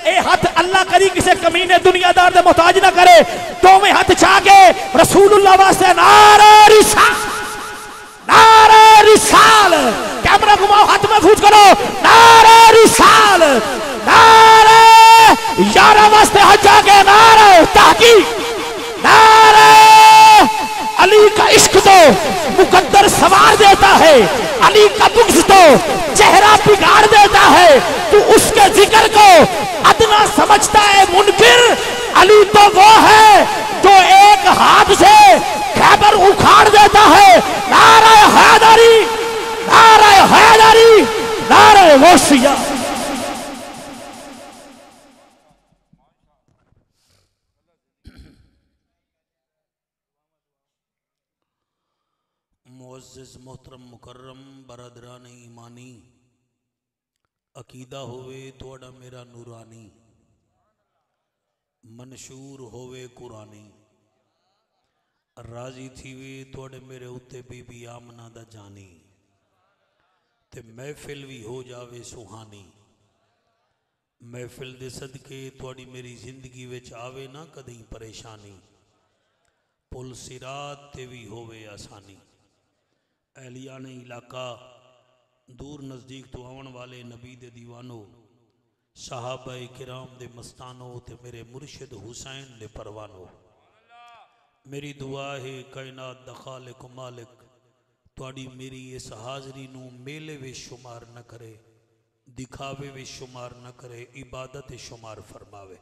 ए हाथ अल्लाह करी किसी कमीने दुनियादार दे मोहताज ना करे। दोवें हाथ छा के रसूलुल्लाह वास्ते नारे रिसाल, नारे रिसाल। कैमरा घुमाओ, हाथ में फूट करो, नारे रिसाल, नारे यारा वास्ते हजा के नारे तहकीक, नारे अली का इश्क तो मुकद्दर सवार देता है, अली का बुग़्ज़ तो चेहरा बिगाड़ देता है। तू उसके जिक्र को अदना समझता है मुनकिर, अली तो वो है जो एक हाथ से खैबर उखाड़ देता है। नारे हैदरी, नारे हैदरी, नारे वोसिया। मुअज़्ज़िज़ मोहतरम मुकर्रम बरदरान ईमानी, अकीदा होवे तोड़ा मेरा नूरानी, मनशूर होवे कुरानी, राजी थीवे तोड़े मेरे उत्ते बीबी आमना दा जानी, ते महफिल भी हो जावे सुहानी। महफिल दे सदके तोड़ी मेरी जिंदगी विच आवे ना कदी परेशानी, पुल सिरात ते भी होवे आसानी। एहलियाने इलाका दूर नज़दीक तो आवन वाले नबी दे दीवानो, सहाबाए किराम दे मस्तानो, ते मेरे मुर्शिद हुसैन दे परवानो, मेरी दुआ है कायनात दा खालिक मालिक तुहाडी मेरी इस हाज़री नू मेले विच शुमार न करे, दिखावे विच शुमार न करे, इबादत शुमार फरमावे।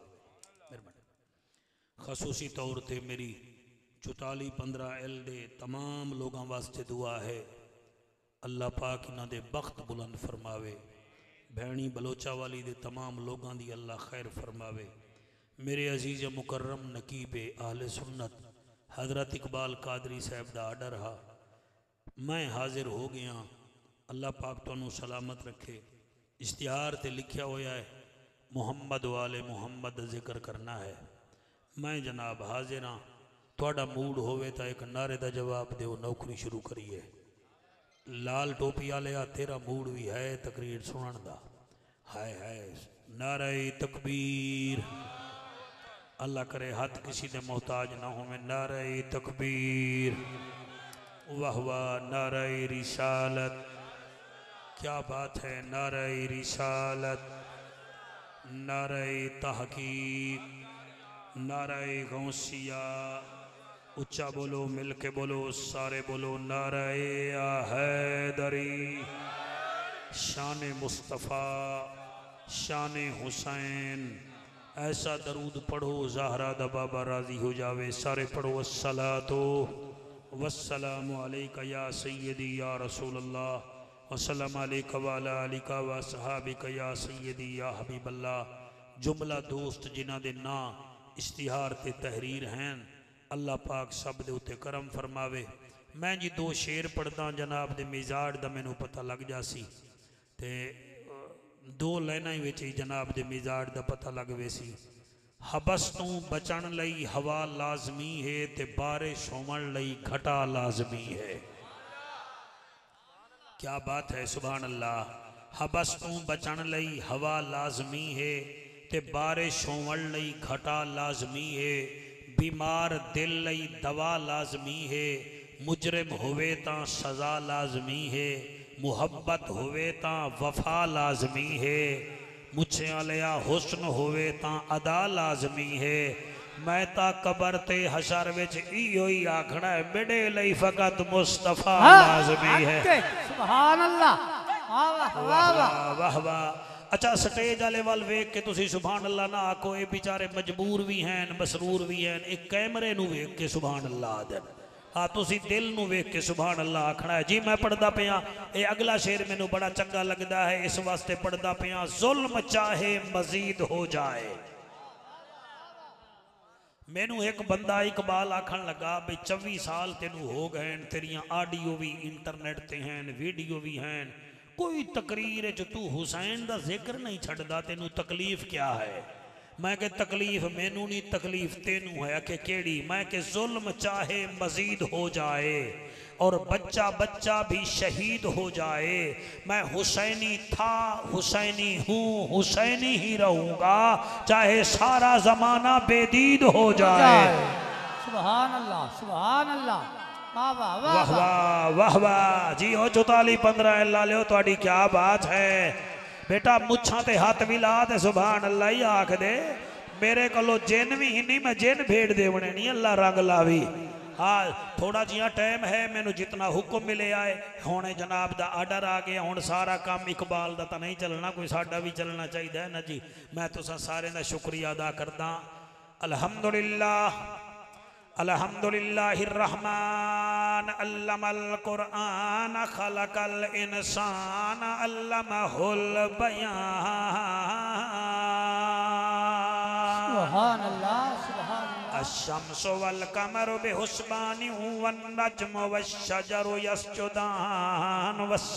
खसूसी तौर पर मेरी 44-15 एल दे तमाम लोगों वास्ते दुआ है, अल्लाह पाक इन्हां दे बख्त बुलंद फरमावे। भैणी बलोचा वाली दे तमाम लोगों दी अल्लाह खैर फरमावे। मेरे अजीज़ मुकर्रम नकीबे आहले सुन्नत हज़रत इकबाल कादरी साहब दा आर्डर हा, मैं हाजिर हो गया। अल्लाह पाक तुहानू सलामत रखे। इश्तिहार ते लिखा होया है मुहम्मद वाले मुहम्मद जिक्र करना है। मैं जनाब हाजिर हाँ। थोड़ा मूड होवे तो एक नारे का जवाब दो, नौकरी शुरू करिए। लाल टोपी वाले तेरा मूड भी है तकरीर सुनन दा? है। नारे तकबीर, अल्लाह करे हाथ किसी दे मोहताज ना हो। नारे तकबीर, वाह वाह। नारे रिसालत, क्या बात है। नारे रिसालत, नारे तहकीक, नारे गौसिया। उच्चा बोलो, मिल के बोलो, सारे बोलो। नारे हैदरी, शान मुस्तफ़ा, शान हुसैन। ऐसा दरूद पढ़ो ज़हरा दा बाबा राजी हो जावे। सारे पढ़ो अस्सलातो वस्सलामु अलैका या सय्यदी या रसूल अल्लाह, वस्सलामु अलैका व अला आलिका व सहाबिका या सय्यदी या हबीब अल्लाह। जुमला दोस्त जिन्हां दे ना इश्तिहार ते तहरीर हैं, अल्लाह पाक सब दे उत्ते करम फरमावे। मैं जी 2 शेर पढ़दा जनाब दे मिजाज दा मैनू पता लग जासी, ते 2 लाइनां विच ही जनाब दे मिजाज दा पता लग वेसी। हबस तू बचन लई हवा लाजमी है, ते बारिश होवन लई घटा लाजमी है। क्या बात है, सुभान अल्लाह। हबस तू बचन लई हवा लाजमी है, ते बारिश होवन लई घटा लाजमी है। बीमार दिल लई दवा लाजमी है, मुजरिम होवे तां सज़ा लाजमी है। मुहब्बत होवे तां वफा लाजमी है, मुछियां लिया हुस्न होवे तां अदा लाजमी है। मैं ता कबर ते हशर विच इहो ही आखना है, मेरे लई फकत मुस्तफा लाजमी है। सुभान अल्लाह, वाह वाह। अच्छा, स्टेज वाले वाल वेख के तुसी सुभान अल्लाह ना आखो, ये बेचारे मजबूर भी हैं, मसरूर भी हैं। एक कैमरे नू वेख के सुभान अल्लाह आदन। हाँ, तुसी दिल नू वेख के सुभान अल्लाह आखना है। जी मैं पढ़दा पिया, ये अगला शेर मैनू बड़ा चंगा लगता है, इस वास्ते पढ़दा पिया। जुल्म चाहे मजीद हो जाए। मैनू एक बंदा इकबाल आखन लगा भी 24 साल तेनू हो गए, तेरिया ऑडियो भी इंटरनेट ते हैं, वीडियो भी हैं, कोई तकरीर च तू हुसैन का जिक्र नहीं छड़दा, तेनू तकलीफ क्या है? मैं के तकलीफ मैनू नहीं, तकलीफ तेनू है। कि केड़ी? मैं के जुल्म चाहे मजीद हो जाए और बच्चा बच्चा भी शहीद हो जाए, मैं हुसैनी था, हुसैनी हूँ, हुसैनी ही रहूँगा, चाहे सारा ज़माना बेदीद हो जाए। सुभान अल्लाह, सुभान अल्लाह, वाह वाह वाह वाह वाह वाह जी हो 44 15 अल्लाह लियो तुहाडी क्या बात है बेटा। मुछां ते हाथ मिला ते सुभान अल्लाह ही आख दे। मेरे कोलो जिन भी ही नहीं, मैं जिन भेड़ देवने नहीं, अल्लाह रंग लावी। हाँ थोड़ा जिहा टाइम है, मैनू जितना हुक्म मिले आए, हुणे जनाब दा आर्डर आ गया, हुण सारा काम इकबाल दा तां नहीं चलना, कोई साडा भी चलना चाहिए ना जी। मैं तुसां सारे दा शुक्रिया अदा करदा। अल्हम्दुलिल्लाह अल्हम्दुलिल्लाहिर रहमान अल्लमल कुरआन खलकल इंसान अल्लमहुल बयान। सुभान अल्लाह, सुभान अल्लाह। अश्शम्सु वल कमरु बिहुस्बानि वन नज्मु वश्शजरु यस्जुदान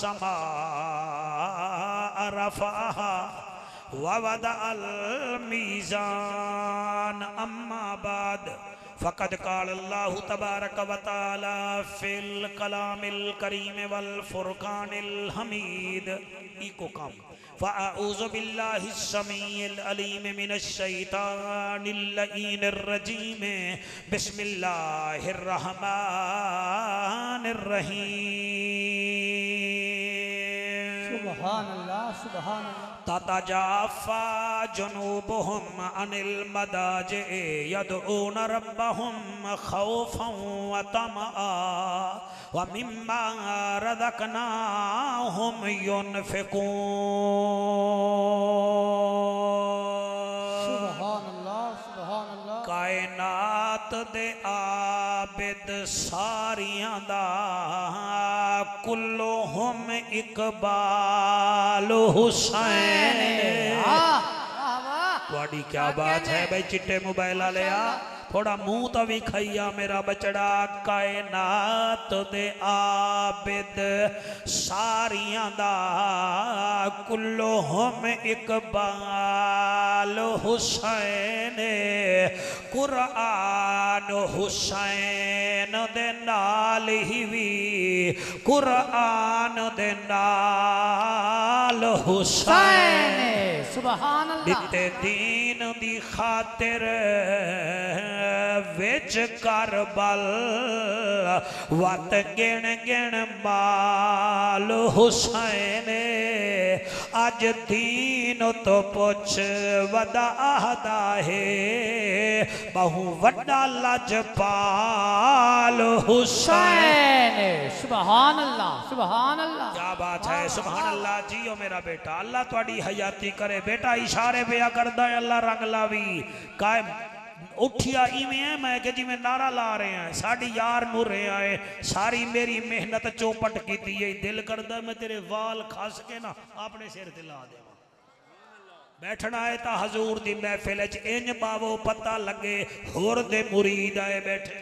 वस्समाअ रफ़अहा ववदअल मीज़ान। अम्मा बाद फ़क़द क़ाल अल्लाहु तबारक व तआला फ़िल कलामिल करीम वल फ़ुरक़ानिल हमीद। इको काम फ़अऊज़ु बिल्लाहिस समीइल अलीम मिनश शैतानिर लईनिर रजीम। बिस्मिल्लाहिर रहमानिर रहीम। सुभान अल्लाह, सुभान अल्लाह। ततजाफ़ा जुनूबुहुम अनिल मदाजि'i यदऊन रब्बहुम खौफ़न व तमआ व मिम्मा रज़क़नाहुम युनफ़िक़ून। सुभान अल्लाह, सुभान अल्लाह। कायनात दे आबिद सारियां दा कुल्लुहुम इकबाल हुसैन। तुहाडी क्या बात है भाई चिट्टे मोबाइल वाले आ, थोड़ा मुंह तो भी खैया मेरा बचड़ा। कायनात दे आबिद सारियां दा कुल्लुहुम इकबाल हुसैन। कुरआन हुसैन दे नाल ही भी, कुरआन दे नाल हुसैन। सुभान अल्लाह। दिते दीन दी खातिर विच करबल वत गिण गिण माल हुसैन। अज दीन तो पुछ वदा आहदा है, बहु वड्डा लजपाल हुसैन। सुभान अल्लाह, सुभान अल्लाह। क्या बात है, सुभान अल्लाह। जियो मेरा बेटा, अल्लाह तुहाडी हयाती करे। बेटा इशारे पिया करदा है, अल्लाह रंग लावी। कायम उठिया इवें है मैं कि जिवें नारा ला रहे हैं, साड़ी यार नूर रहे आए, सारी मेरी मेहनत चौपट की थी। दिल करदा मैं तेरे वाल खस के ना अपने सिर ते ला देवां। बैठना है तो हजूर दी महफिल च इंज पावो पता लगे होर दे मुरीद आए बैठे।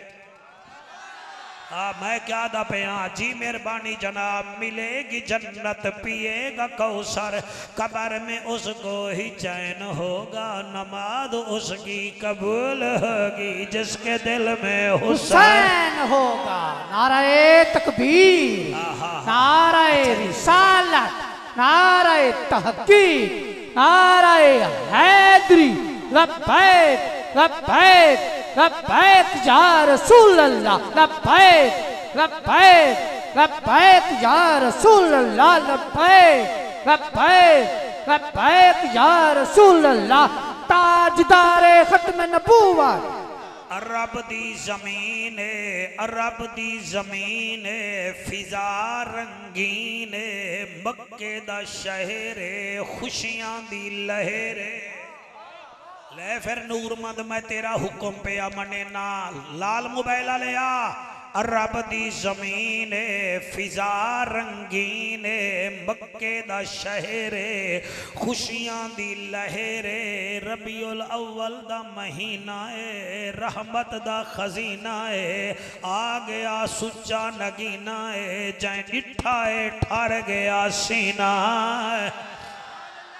मैं क्या दा पिया जी मेहरबानी जनाब। मिलेगी जन्नत पिएगा कौसर, कब्र में उसको ही चैन होगा, नमाज उसकी कबूल होगी जिसके दिल में हुसैन होगा। नाराए तकबीर, नाराए रिसालत, नाराए तहकीक, नाराए हैदरी। लब्बैक लब्बैक लब्बैक या रसूल अल्लाह, लब्बैक लब्बैक लब्बैक या रसूल अल्लाह, लब्बैक लब्बैक लब्बैक या रसूल अल्लाह। ताजदारे खत्म नबूवत। अरब दी जमीन अरब दी जमीन फिजा रंगीन, मक्के दा शहर खुशियां दी लहर। ले फिर नूरमंद मैं तेरा हुक्म पिया मने ना। लाल मोबाइल वाले आ। अरब दी जमीन फिजा रंगीन, मक्के दा शहर खुशियां दी लहर। रबीउल अव्वल दा महीना है, रहमत दा खजीना है, आ गया सुच्चा नगीना है, जै डिठा है ठर गया सीना।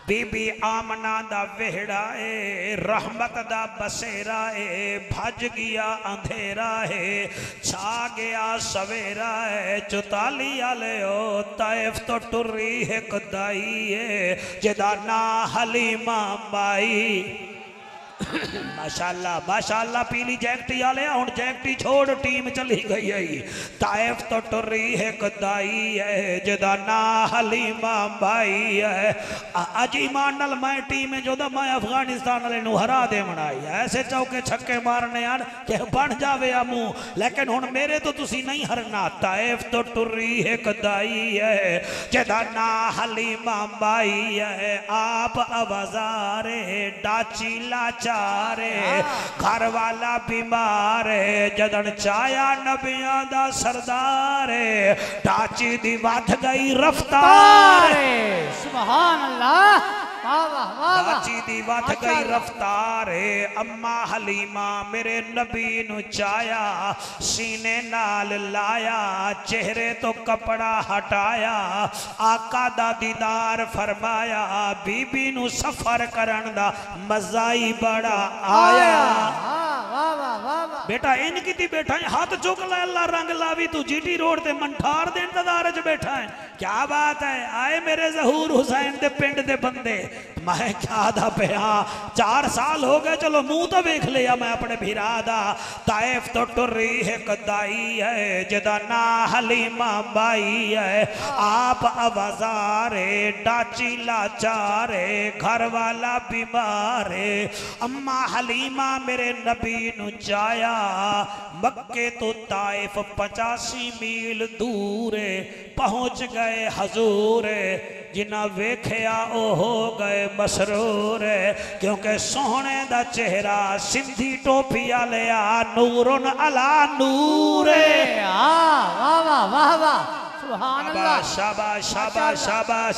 बीबी आमना दा वेहड़ा है, रहमत दा बसेरा है, भज गया अंधेरा है, छा गया सवेरा है, 44 आले ओ ताइफ तो टुरी एक दाई है जिदा ना हलीमा माई। माशाअल्लाह माशाअल्लाह, पीली जैकटी आले हुण जैकटी छोड़ टीम चली गई है। ताइफ तो टुरी एक दाई है जिदा ना हलीमा भाई है। अज ईमान नाल मैं टीम जो मैं अफगानिस्तान वाले नूं हरा दे बनाई ऐसे चौके छक्के मारने आन कि बन जावे आ मुंह, लेकिन हुण मेरे तो तुसी नहीं हरना। ताइफ तो टुरी एक दाई है जिदा ना हलीमा भाई है। आप आवाज़ारे डाची लाचारे, घर वाला बीमार है, जदन चाया नबियां दा सरदार है, टाची दी वध गई रफ्तार। सुभान अल्लाह, टाची दी वध गई रफ्तार है। अम्मा हलीमा मेरे नबी नु चाया, सीने नाल लाया, चेहरे तो कपड़ा हटाया, आका दा दीदार फरमाया, बीबी नु सफर करन दा मजा ही बड़ा आया। बेटा इन की बैठा है, हाथ चुक ला अल्लाह रंग लावी, तू जीटी रोड ते मंठार दे इंतजार च बैठा है। क्या बात है, आए मेरे ज़हूर हुसैन दे पिंड दे बंदे, मैं क्या दा पिया 4 साल हो गए, चलो मुंह तो वेख लिया मैं अपने भिरा दा। ताइफ तो टुरी एक दाई है जिदा ना हलीमा बाई है। आप आवाज़ारे डाची लाचारे, घर वाला बीमार है। अम्मा हलीमा मेरे नबी नु चाया, मक्के तो ताइफ 85 मील दूर पहुंच गए हजूर। जिन्ना वेख्या ओ हो गए मसरूर, क्योंकि सोहने दा चेहरा सिंधी टोपी आलिया नूरुन अला नूर। वाह वाह वाह वाह, सुभान अल्लाह, शाबाश शाबाश शाबाश।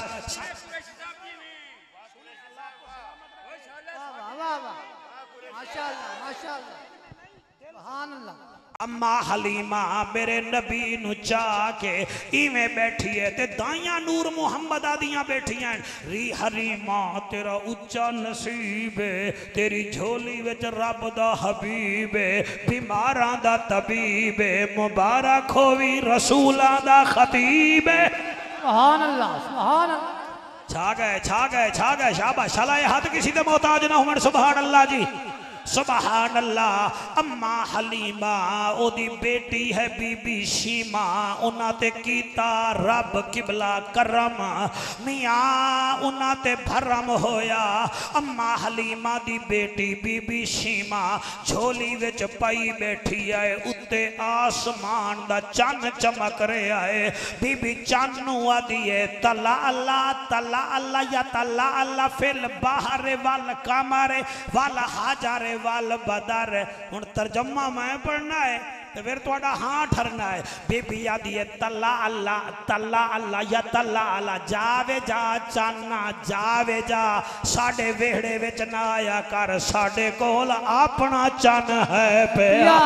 माशाअल्लाह माशाअल्लाह, सुभान अल्लाह। अम्मा हलीमा मेरे नबी नु चाह के इवें बैठी है ते दाइयां नूर मुहम्मद आदियां बैठियां। री हरी मां तेरा उच्चा नसीब है, तेरी झोली विच रब दा हबीब है, बीमारां दा तबीब है, मुबारक होवी रसूलां दा खतीब है। सुभान अल्लाह सुभान अल्लाह, छा गए छा गए छा गए, शाबाश। शलाए हाथ किसी दे मोहताज ना होवन, सुभान अल्लाह जी सुभान अल्लाह। अम्मा हलीमा ओदी बेटी है बीबी शीमा, उन्हां ते कीता रब किबला करम, मियां उन्हां ते भरम होया। अम्मा हलीमा दी बेटी बीबी शीमा झोली विच पाई बैठी है, उत्ते आसमान दा चन्न चमक रहा है। बीबी चन्न नूं आदी है तला अल्लाह या तला अल्लाह फिल बाहर वल कमर वल हाजर वाल बदर। हुण तर्जमा मैं पढ़ना है तो फिर थोड़ा हाँ ठरना है। बीबी आदि है तला अल्लाह या तला अल्लाह, जावे जा चाना जावे जा, साडे वेहड़े विच ना आया कर, साडे कोल अपना चन है पिया।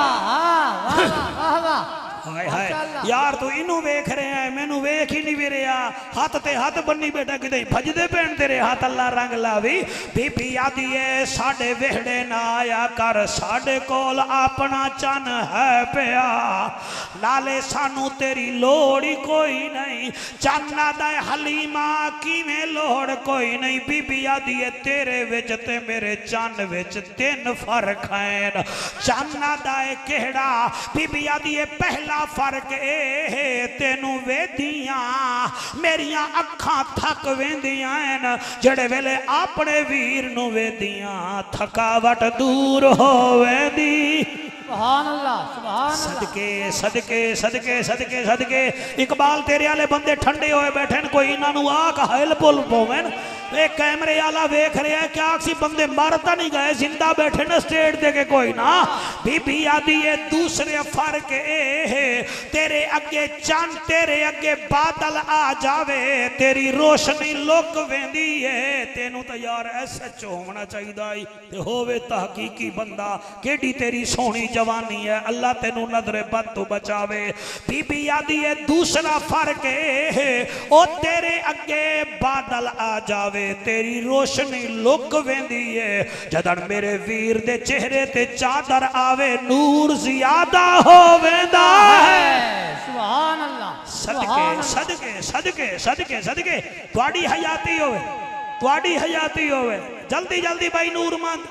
वाह वाह, हाय हाय यार तू इनू वेख रहे हैं, मैनू वेख ही नहीं भी रहा। हाथ ते हाथ बन्नी बेटा किते भजदे पैण तेरे हाथ, अल्लाह रंग लावी। बीबी आदि है साडे वेहड़े ना आया कर, साडे कोल अपना चन है पिया, नाले सानू तेरी लोड़ ही कोई नहीं। चन्ना दा हलीमा किवें लोड़ कोई नहीं। बीबी आदि है तेरे विच ते मेरे चन विच 3 फर्क हैं। चन्ना दा केड़ा? बीबी आदि है पहला फर्क ए तेनू वेदियां मेरिया अखां थक वेंदियां हैं, जेड़े वेले अपने वीर नू वेदियां थकावट दूर होवेंदी। सुभान अल्लाह सुभान अल्लाह, सदके सदके सदके सदके सदके। इकबाल तेरे आले बंदे ठंडे होए बैठे, कोई इन्हां नू आख हल पुल पवेन। ये कैमरे आला वेख रहा है, क्या सी बंदे मरता नहीं गए, जिंदा बैठे न स्टेट दे के कोई ना। बीबी आदि है दूसरे फर्क ए तेरे अगे चंद तेरे अगे बादल आ जावे, तेरी रोशनी लुक वेंदी है। तेनू तो यार SHO होना चाहिए, होवे तहकीकी बंदा। केडी तेरी सोहनी जवानी है, अल्लाह तेनू नजरे बद तो बचावे। बीबी आदि है दूसरा फर्क ए ओ तेरे अगे बादल आ जावे, आवे तेरी रोशनी लुक वेंदी है जदन मेरे वीर दे चेहरे ते चादर आवे नूर ज्यादा हो वेंदा है सुभान अल्लाह सदके सदके सदके सदके सदके तुहाडी हयाती होवे तुहाडी हयाती होवे जल्दी जल्दी भाई नूरमंद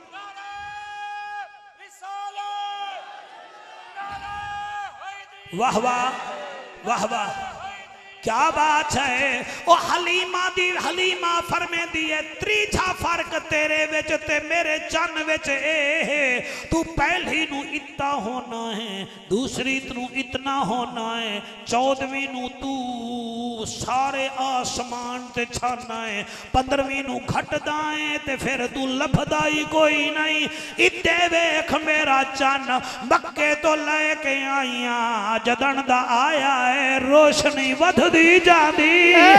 वाह वाह वाह वाह क्या बात है ओ हलीमा फरमेंदी है त्रीछा फर्क तेरे विच ते मेरे चन विच ए तू पहली नू इतना होना है दूसरी तू इतना होना है चौदहवीं नू तू सारे आसमान ते छाना है 15वीं नू घटदा है ते फिर तू लभदा ही कोई नहीं इत्ते वेख मेरा चन मक्के तो लेके आईया जदन दा आया है रोशनी वध दी जादी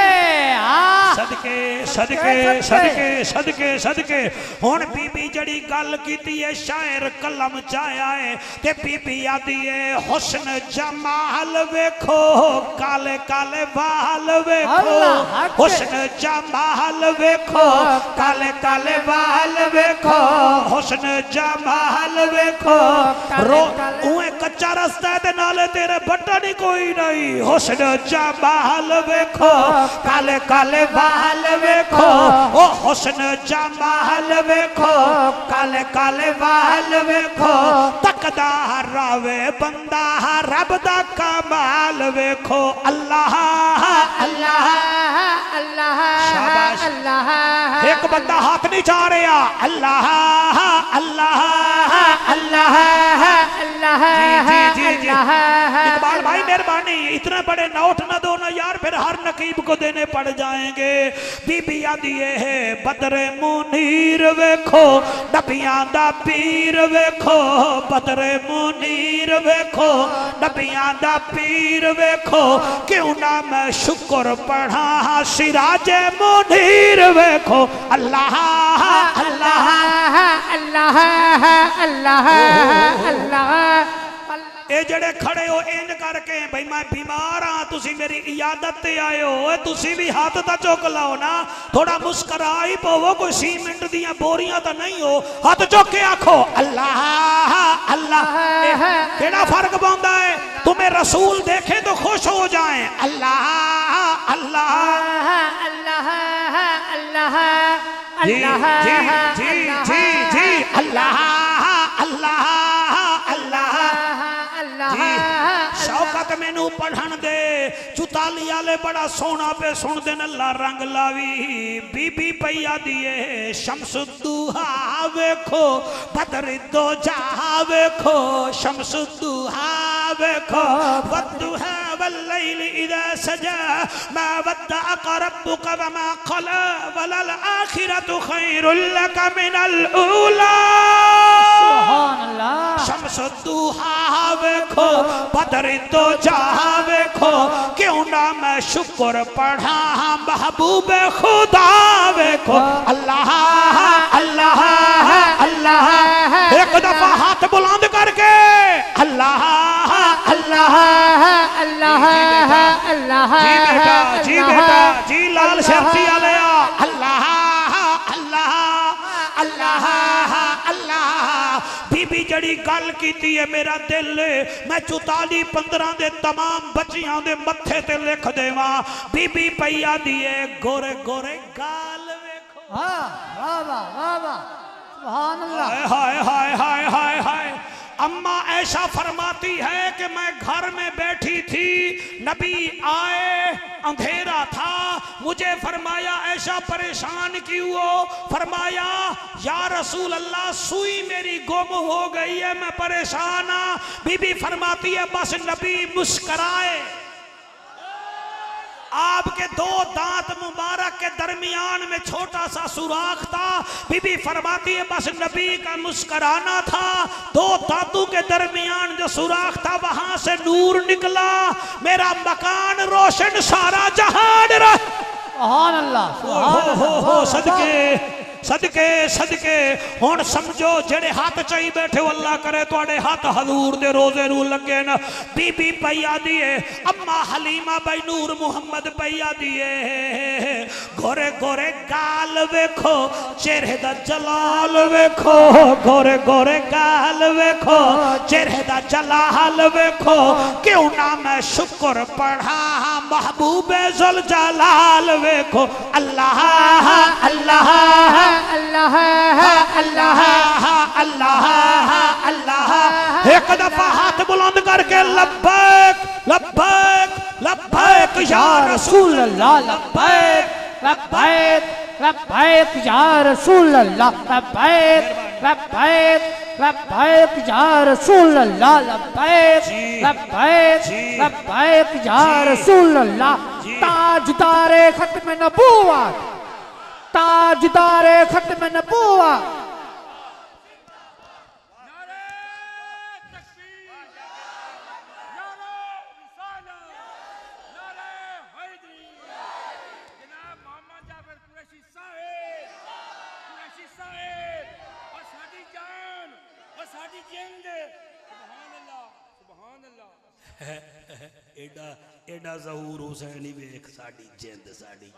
सदके सदके सदके सदके सदके हुण बीबी जड़ी गल कीती है शायर कलम चाया है ते बीबी आदी है हुस्न जमाल वेखो काले काले बाल वेखो हुस्न जमाल वेखो काले काले बाल वेखो हुस्न जमाल वेखो रो उए कच्चा रास्ता ते नाले तेरे बट्टा नहीं कोई नहीं हुस्न जमाल वेखो काले काले बाल वेखो ओ हुस्न जमाल वेखो काले काले बाल वेखो तकदा रावे बंदा रब दा कमाल वेखो अल्लाह अल्लाह अल्लाह शाबाश अल्लाह एक बंदा हाथ नहीं जा रहा अल्लाह अल्लाह अल्लाह अल्लाह जी जी जी इकबाल भाई मेहरबानी इतने बड़े नोट न दो ना यार फिर हर नकीब को देने पड़ जाएंगे बीबी आदी है बदरे मुनीर वेखो नबियां दा पीर वेखो बदरे मुनीर वेखो नबियां दा पीर वेखो क्यों ना मैं शुक्र पढ़ा सिराजे मुनीर वेखो अल्लाह अल्लाह अल्लाह अल्लाह अल्लाह ए जड़े खड़े हो इंज करके भाई मैं बीमार हाँ तुसी मेरी इयादत ते आए हो तुसी भी हाथ ता चुक लाओ ना थोड़ा मुस्करा ही पवो कोई सीमेंट दियां बोरियां तो नहीं हो हाथ चुक के आखो अल्लाह अल्लाह केड़ा फर्क पौंदा है तुम्हें रसूल देखे तो खुश हो जाएं अल्लाह अल्लाह अल्लाह अल्लाह जी जी जी जी जी अल्लाह अल्लाह शौकत मैनू पढ़न दे चुताली आले बड़ा सोना पे सुन दे अल्लाह रंग लावी बीबी पैया दिए शमसुद्दुहा वेखो बदर दो जा वेखो शमसुद्दुहा वेखो वद्दुहा वल्लैल इज़ा सजा मा वद्दअक रब्बुक वमा क़ला वलल आखिरतु खैरुल लक मिनल ऊला सुभान अल्लाह शमसुद्दुहा वेखो बदर दो जा वेखो क्यों ना मैं शुक्र पढ़ा महबूब खुदा वेखो अल्लाह अल्लाह अल्लाह एक दफा हाथ बुलंद करके अल्लाह अल्लाह अल्लाह अल्लाह जी बेटा जी लाल शर्ती आलिया अल्लाह अल्लाह अल्लाह अल्लाह बीबी जड़ी गल कीती है मेरा दिल मैं 44-15 दे तमाम बच्चियां दे मत्थे ते लिख देवा बीबी पैया दिए गोरे गोरे गाल वेखो हाँ वाह वाह वाह वाह सुभान अल्लाह हाय हाय हाय हाय हाय अम्मा ऐसा फरमाती है कि मैं घर में बैठी थी नबी आए अंधेरा था मुझे फरमाया ऐसा परेशान क्यों हो फरमाया या रसूल अल्लाह सुई मेरी गुम हो गई है मैं परेशान हाँ बीबी फरमाती है बस नबी मुस्कराए आपके दो दांत मुबारक के दरमियान में छोटा सा सुराख था बीबी फरमाती है बस नबी का मुस्कुराना था दो दांतों के दरमियान जो सुराख था वहां से नूर निकला मेरा मकान रोशन सारा जहान रहा सुभान अल्लाह हो सदके सदके सदके हुण समझो जेड़े हाथ चाही बैठे हो अल्लाह करे तुहाडे हाथ हजूर दे रोजे नू लगे न। बीबी पैया दिए अम्मा हलीमा बाई नूर मुहम्मद पैया दिए गोरे गोरे गाल वेखो चेहरे दा जलाल वेखो गोरे गोरे गाल वेखो चेहरे दा जलाल वेखो क्यों ना मैं शुक्र पढ़ा महबूबे जुल जलाल वेखो अल्लाह अल्लाह अल्लाह अल्लाह अल्लाह अल्लाह। एक दफा हाथ बुलंद करके लब्बैक लब्बैक लब्बैक या रसूल अल्लाह लब्बैक लब्बैक लब्बैक या रसूल अल्लाह लब्बैक लब्बैक लब्बैक या रसूल अल्लाह लब्बैक लब्बैक लब्बैक या रसूल अल्लाह। ताजदारे खत्म नबूवत ताजदारे खत्म नबूवत एडा एडा ज़हूर हुसैनी वेख साडी जिंद साडी।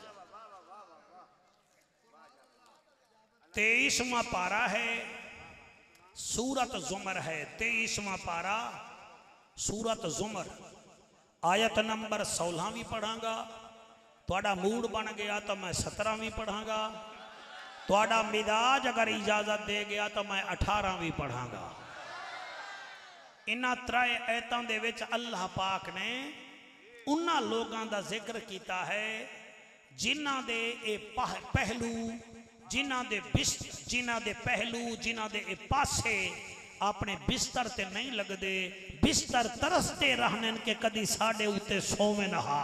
23वां पारा है सूरत जुमर है 23वां पारा सूरत जुमर आयत नंबर 16 भी पढ़ांगा। थोड़ा मूड बन गया तो मैं 17 भी पढ़ांगा। थोड़ा मिजाज अगर इजाजत दे गया तो मैं 18 भी पढ़ांगा। इन्हां त्राए आयतां दे विच अल्लाह पाक ने उन्हां लोगां दा जिक्र कीता है जिन्हां दे ए पहलू जिन्हां दे पहलू जिन्हां दे ए पासे अपने बिस्तर ते नहीं लगदे बिस्तर तरसते रहने के कदी साडे उत्ते सोवे नहा।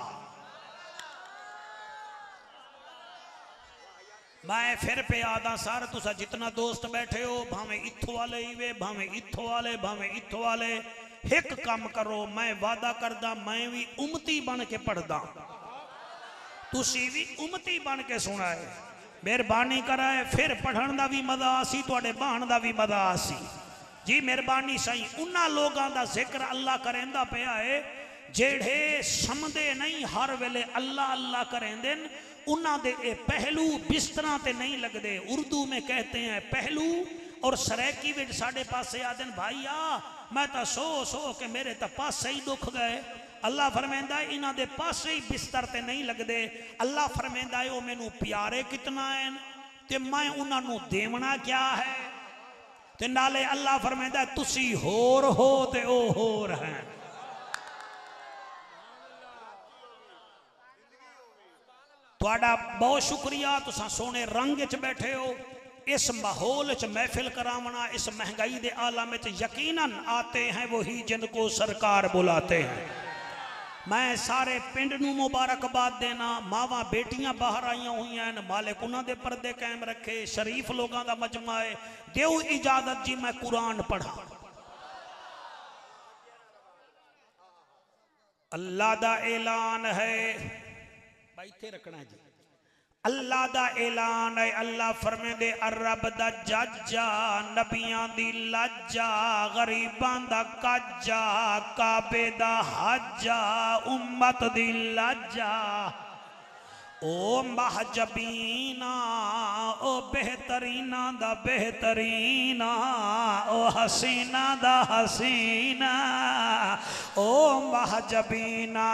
मैं फिर पे आदा सर तुसा जितना दोस्त बैठे हो भावे इत्थों वाले ही वे भावे इत्थों वाले एक काम करो मैं वादा करदा मैं भी उम्मती बन के पढ़दा तुसी भी उम्मती बन के सुना है मेहरबानी कराए फिर पढ़न दा भी मजा आसी तुहाडे बहन दा भी मजा आसी जी मेहरबानी सही। उन्हां लोगां दा जिक्र अल्लाह करेंदा पिया है जेड़े समझदे नहीं हर वेले अल्लाह अल्लाह करेंदे उन्हां दे ए पहलू बिस्तरां ते नहीं लगदे। उर्दू में कहते हैं पहलू और सरायकी विच साडे पासे आदन भाई आ मैं तो सो सो के मेरे तो पासे ही दुख गए। अल्लाह फरमांदा इन्हां दे पासे ही बिस्तर ते नहीं लगदे। अल्लाह फरमांदा है ओ मैनू प्यारे कितना है ते मैं उन्हां नू देवना क्या है ते नाले अल्लाह फरमांदा तुसी होर हो ते ओ होर हैं। तुहाडा बहुत शुक्रिया तुसा सोने रंग च बैठे हो इस माहौल च महफिल करावना इस महंगाई के आलम में यकीनन आते हैं वही जिनको सरकार बुलाते हैं। मैं सारे पिंड नू मुबारकबाद देना मावां बेटियां बाहर आईया हुई हैं मालिक उन्हां दे पर्दे कायम रखे शरीफ लोगों का मजमा है। देओ इजाजत जी मैं कुरान पढ़ा। अल्लाह दा ऐलान है इत्थे रखना जी अल्लाह दा ऐलान है। अल्लाह फरमांदे रब दा जज्जा नबियां दी लाजा गरीबां दा काजा काबे दा हज्जा उम्मत दी लाजा ओ महजबीना ओ बेहतरीना दा बेहतरीना ओ हसीना दा हसीना ओ महजबीना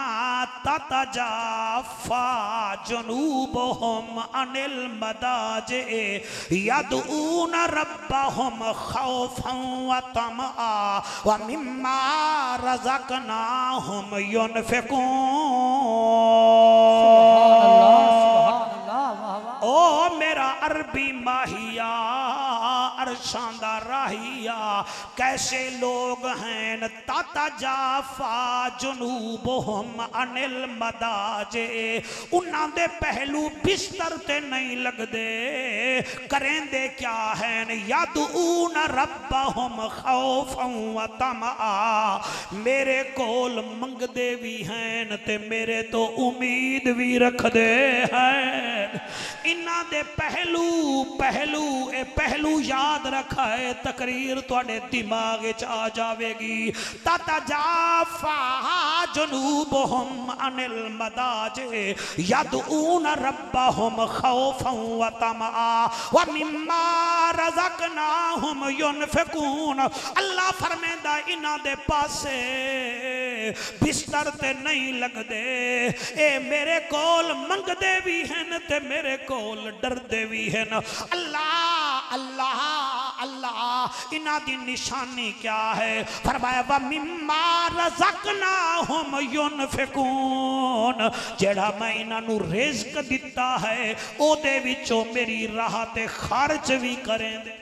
ततजाफा जुनूबहुम अनिल मदाजे यदऊन रब्बहुम खौफन व तमआ व मिम्मा रज़क़नाहुम युनफिकून। ओ मेरा अरबी माहिया अरशां दा राहिया कैसे लोग हैं ताता जाफा जुनूबहुम अनिल मदाजे उन्हां दे पहलू बिस्तर ते नहीं लगदे करेंदे क्या हैं यदऊन रब्बहुम खौफन व तमआ मेरे कोल मंगदे भी हैं ते मेरे तो उम्मीद भी रखदे हैं इन्हां दे पहलू पहलू ए पहलू याद रखा है तकरीर तुहाडे दिमाग विच आ जावेगी ताता जाफा जुनूबहुम अनिल मदाजे यदऊन रब्बहुम खौफन व तमआ व मिम्मा रज़क़नाहुम युनफिकून अल्लाह फरमांदा इन्हां दे पासे बिस्तर ते नहीं लगदे ए मेरे कोल मंगदे भी हैं ते मेरे कोल डरदे भी हैं अल्लाह अल्लाह अल्लाह इन्हां दी निशानी क्या है फरमाया व मिम्मा रज़क़नाहुम युनफिकून जेड़ा मैं इन्हां नू रिज़्क दिता है ओदे विचों मेरी राह ते खर्च भी करेंदे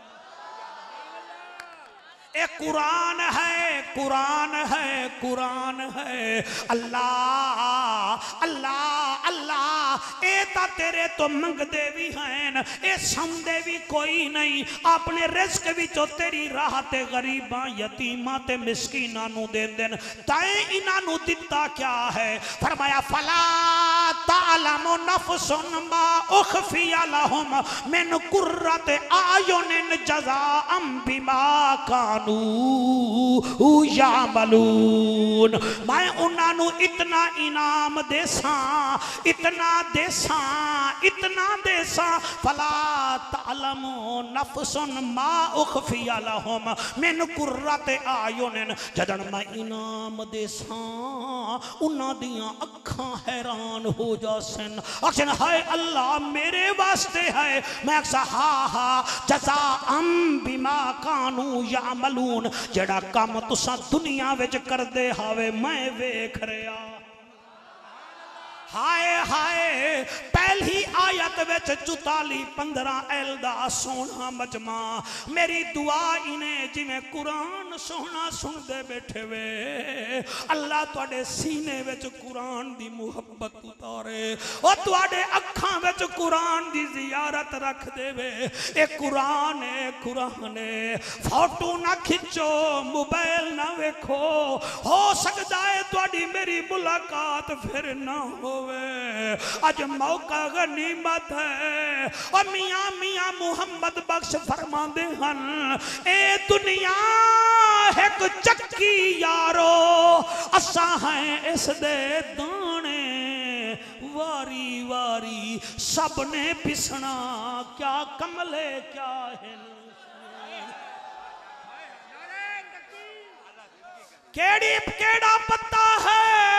ए कुरान है कुरान है कुरान है अल्लाह अल्लाह अल्लाह ए ता तेरे तो मंगदे भी हैं ए समझदे भी कोई नहीं अपने रिज़्क विचों तेरी राह ते गरीबां यतीमां ते मिस्कीनां नू देंदे न तैं इन्हां नू दिता क्या है फरमाया फला तालमु नफ्सुन मा उखफिया लहुम मिन कुर्रति आयुनिन जज़ाअम बिमा कानू यामलून मैं उन्होंने इतना इनाम देसा इतना देसा इतना देसा फला तालमु नफ्सुन मा उखफिया लहुम मिन कुर्रति आयुनिन जदन मैं इनाम देसा उन्हां दियां अखां हैरान हो जासन अक्सन हाय अल्लाह मेरे वास्ते है मैं अक्सा हा हा जज़ाअम बिमा कानू यामलून जेड़ा काम तुसा दुनिया विच करदे हावे मैं वेख रहा हाय हाय पहली आयत विच 44-15 एल दा सोना मजमा मेरी दुआ इन्हें जिवें कुरान सोना सुनदे बैठे वे अल्लाह तुहाडे सीने विच कुरान दी मुहब्बत उतारे और तुहाडे अखां विच कुरान दी जियारत रख देवे ए कुरान है फोटो ना खिंचो मोबाइल ना वेखो हो सकदा है तुहाडी मेरी मुलाकात फिर ना हो आज मौका गनीमत है और मियां मियां मुहम्मद बख्श फरमाते हैं ए दुनिया एक चक्की यारो असा है इस दे दाने वारी वारी सबने पिसना क्या कमले क्या है केड़ा पता है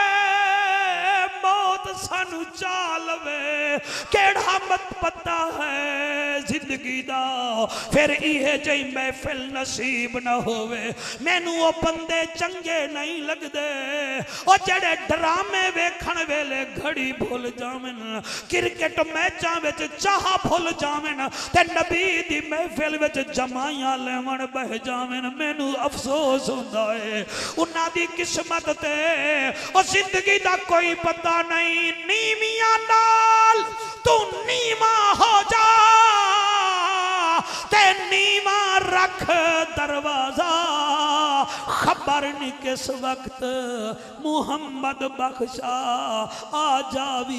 मौत सानू चालवे केड़ा मत पता है जिंदगी दा फिर इहे जई महफिल नसीब न होवे मैनू ओ बंदे चंगे नहीं लगदे ओ जेड़े ड्रामे वेखण वेले घड़ी भुल जावन क्रिकेट मैचां विच चाह भुल जावन ते नबी दी महफिल विच जमाइयां लेवन बह जावन मैनू अफसोस हुंदा है उन्हां दी किस्मत ते ओ जिंदगी दा कोई पता नहीं नीमिया नाल तू नीमा हो जा ते नीमा रख दरवाजा खबर नहीं किस वक्त मुहम्मद बख्शा आ जावी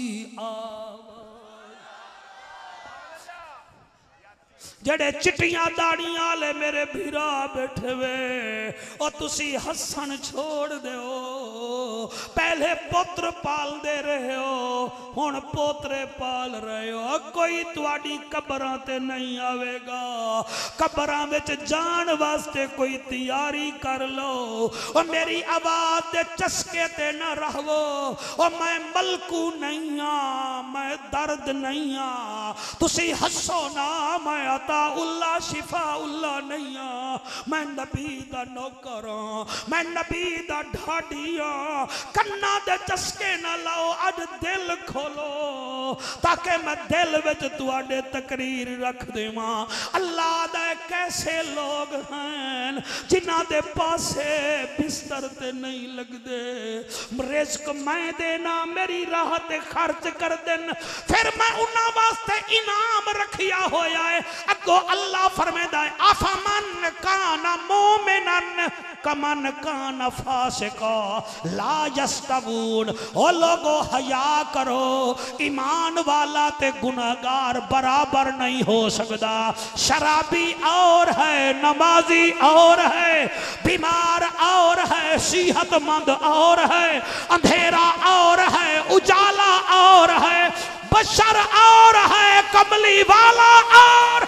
जड़े चिट्टियां दाड़ियां वाले मेरे भीरा बैठे वे और तुसी हसन छोड़ दो पहले पुत्र पाल दे रहे हो हुण पोतरे पाल रहे हो कोई तुहाडी कब्रां ते नहीं आवेगा कब्रां विच जान वास्ते कोई तैयारी कर लो और मेरी आवाज दे चस्के ते न रहो और मैं मलकू नहीं हाँ मैं दर्द नहीं हाँ तुसी हसो ना मैं अता उल्ला शिफा उल्ला नहीं आ, मैं नबी दा नौकर हां, मैं नबी दा ढाडी हां। कन्ना दे चस्के ना लाओ, अज दिल खोलो ताकि मैं दिल विच तुहाडे तकरीर रख देवां। अल्लाह दा कैसे लोग हैं जिन्हां दे पासे बिस्तर ते नहीं लगदे, रिज़्क मैं देना मेरी राह ते खर्च कर देन, फिर मैं उन्हां वास्ते इनाम रखिया होया है। अगो अल्लाह फरमांदा है अफमन काना मोमिनन कमन काना फासिका ला यस्तवून। ओ लोगो हया करो, ईमान वाला ते गुनाहगार बराबर नहीं हो सकता। शराबी और है, नमाजी और है, बीमार और है, सेहतमंद और है, अंधेरा और है, उजाला और है, बशर और है, कमली वाला और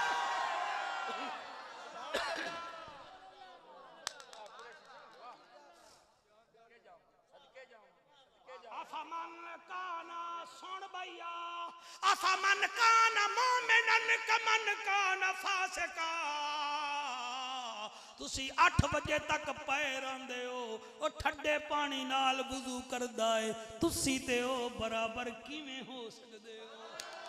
अफमन काना मोमिनन कमन काना फासिका। तुसी 8 बजे तक पैर आंदे हो, ओ ठंडे पानी नाल वुजू करदा है, तुसी ते ओ बराबर किवें हो सकदे हो?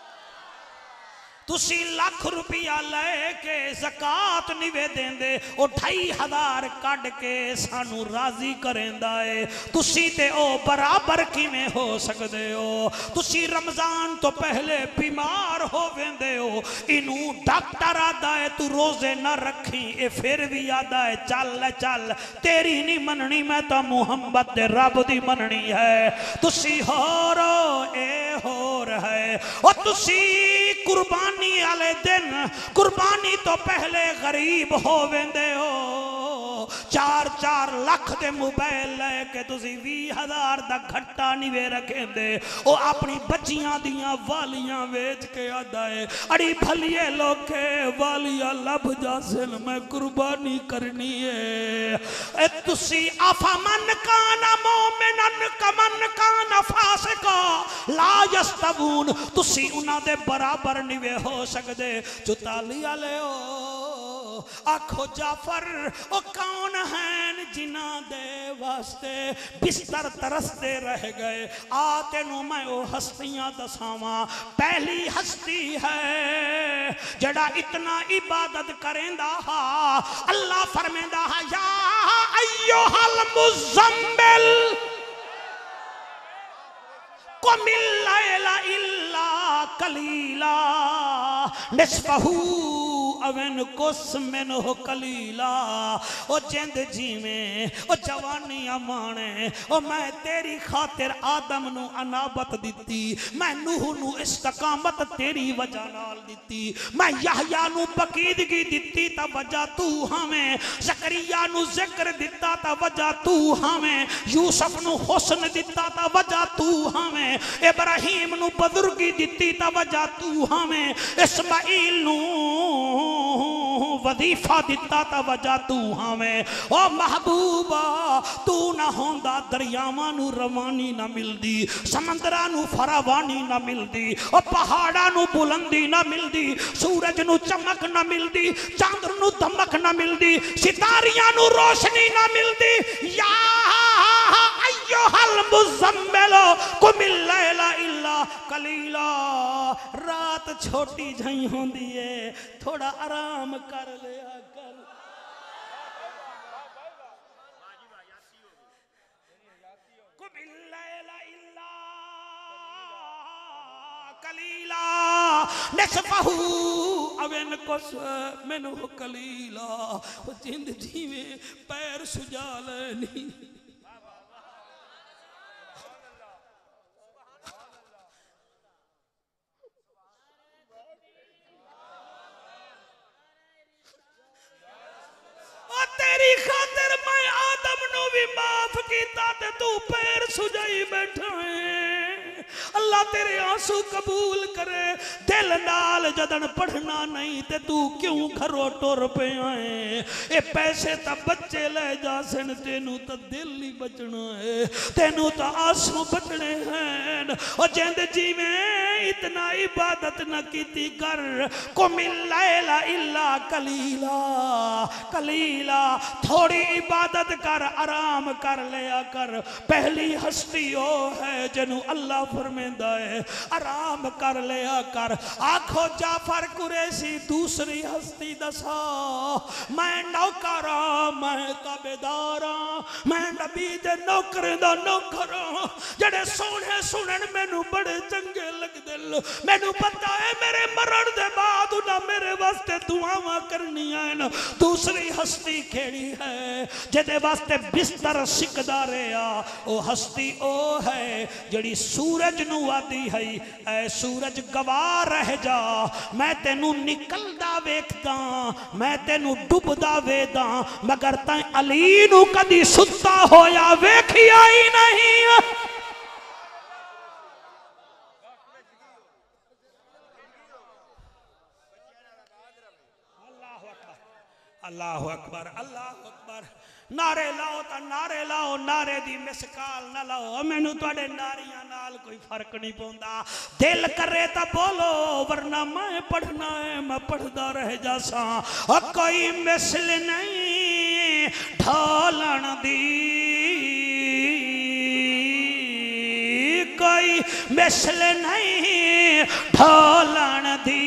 तुसी लाख रुपया लेके ज़कात नहीं वे देंदे, ओ 2500 कढ़ के सानू राजी करेंदा है, तुसी ते ओ बराबर किवें हो सकदे हो? तुसी रमजान तो पहले बीमार हो वेंदे हो, इनू डॉक्टर आदा है तू रोजे ना रखी, ए फिर भी आदा है चल चल, तेरी नहीं मननी मैं तो मुहम्मद दे रब दी मननी है। तुसी होर ए होर है, ओ तुसी कुर्बानी वाले दिन कुर्बानी तो पहले गरीब हो वेंदे हो, 4-4 लाख दे मोबाइल लेके तुसी 20,000 दा घट्टा नहीं वे रखेंदे, ओ अपनी बच्चियां दियां वालियां वेच के आदा है अड़ी भलिए लोके वालियां लब जासन मैं कुर्बानी करनी है। ए तुसी अफमन काना मोमिनन कमन काना फासिका ला यस्तवून, तुसी उन्हां दे बराबर नहीं वे हो सकदे। चुताली वाले हो आखो जाफर ओ कौन हैं जिन्हां दे वास्ते बिस्तर तरसते रह गए। आ तेनू मैं ओ हस्तियां दसावां। पहली हस्ती है जड़ा इतना इबादत करेंदा हा, अल्लाह फरमेंदा हा या अय्युहल मुज़म्मिल कुमिल लैला इल्ला कलीला निस्फहू अवन कुस मिनहु कलीला। ओ जिंद जीवें ओ जवानी अमाने, ओ मैं तेरी खातिर आदम नू अनाबत दिती, मैं नूह नू इस्तकामत तेरी वजह नाल दिती, मैं यहया नू पकीदगी दिती ता वजह तू हमें, ज़करिया नू ज़िक्र दिता ता वजह तू हमें, यूसुफ नू हुस्न दिता ता वजह तू हमें, इब्राहिम नू बुजुर्गी दिती ता वजह तू हमें, इस्माइल नू वजीफा दिता ता वजह तू हमें। ओ महबूबा तू ना होंदा दरियावां नू रवानी ना मिलदी, समंदरां नू फरावानी ना मिलदी, ओ पहाड़ां नू बुलंदी ना मिलदी, सूरज नू चमक ना मिलदी, चांद नू दमक ना मिलदी, सितारियां नू रोशनी ना मिलदी। या अय्युहल मुज़म्मिल कुमिल लैला इल्ला कलीला। रात छोटी झई होंदी है, थोड़ा आराम कर लिया कर। कुमिल लैला इल्ला कलीला निस्फहू अवन कुस मिनहु कलीला। जिंद जीवे पैर सुजा लेनी। तेरी खातिर मैं आदम नू भी माफ कीता ते तू पैर सुजाई बैठा है। अल्लाह तेरे आंसू कबूल करे। दिल नाल जदन पढ़ना नहीं ते तू क्यों घरों टुर पे आए। ये पैसे तो बच्चे ले जा सन, तेनू तो दिल ही बचना है, तेनू तो आंसू बचने हैं। और जिंद जीवें इतना इबादत न कीती कर। कुमिल लैला इल्ला कलीला, कलीला थोड़ी इबादत कर, आराम कर लिया कर। पहली हस्ती ओ है जिन्हों अल्लाह फरमांदा है आराम कर लिया कर। आखो जाफर कुरैशी दूसरी हस्ती दसा। मैं नौकरा, मैं ताबेदारा, मैं नबी दे नौकर दा नौकर जड़े सोने सुनन मैनू बड़े चंगे लगदे। मैनू पता है मेरे मरण दे बाद उन्हें मेरे वास्ते दुआवां करनियां न। दूसरी हस्ती केड़ी है जिहदे वास्ते बिस्तर सिकदा रहा, ओ हस्ती ओ है जिहड़ी सूरज नू आदी है ऐ सूरज गवाह रह जा, मैं तेनू निकलदा वेखदा, मैं तेनू डुबदा वेदा, मगर तैं अली नू कदी सुत्ता होया वेखिया ही नहीं। अल्लाह अकबर, अल्लाह अकबर। नारे लाओ तो नारे लाओ, नारे दी मिसकाल न लाओ। मैनू तुहाडे नारियां नाल कोई फर्क नहीं पौंदा। दिल करे तो बोलो, वरना मैं पढ़ना है मैं पढ़दा रह जासा। और कोई मिसल नहीं ढालण दी, कोई मिसल नहीं ढालण दी।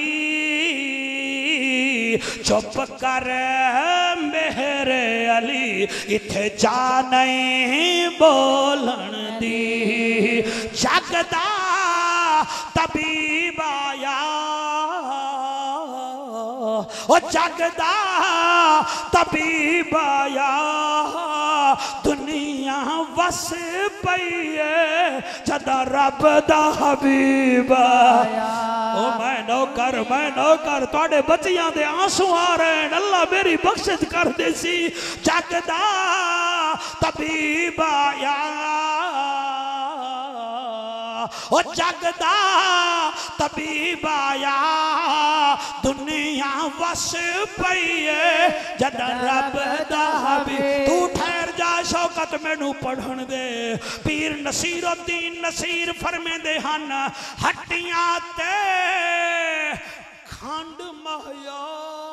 चुप कर मेरे अली, इथे जा नहीं बोलन दी। जगदा तबीब आया, ओ जगदा तबीब आया, दुनिया वस पई है जदा रब दा हबीब आया। ओ मैं नौकर तुहाडे बच्चियां दे आंसू आ रहे हैं, अल्लाह मेरी बख्शिश कर दे सी। जगदा तबीब आया, ओ जगदा तबीब आया, दुनिया वस पई है जदा रब दा हबीब। तू ठहर जा शौकत मैनू पढ़न दे। पीर नसीरुद्दीन नसीर फरमांदे हन, हट्टियां ते खंड महया,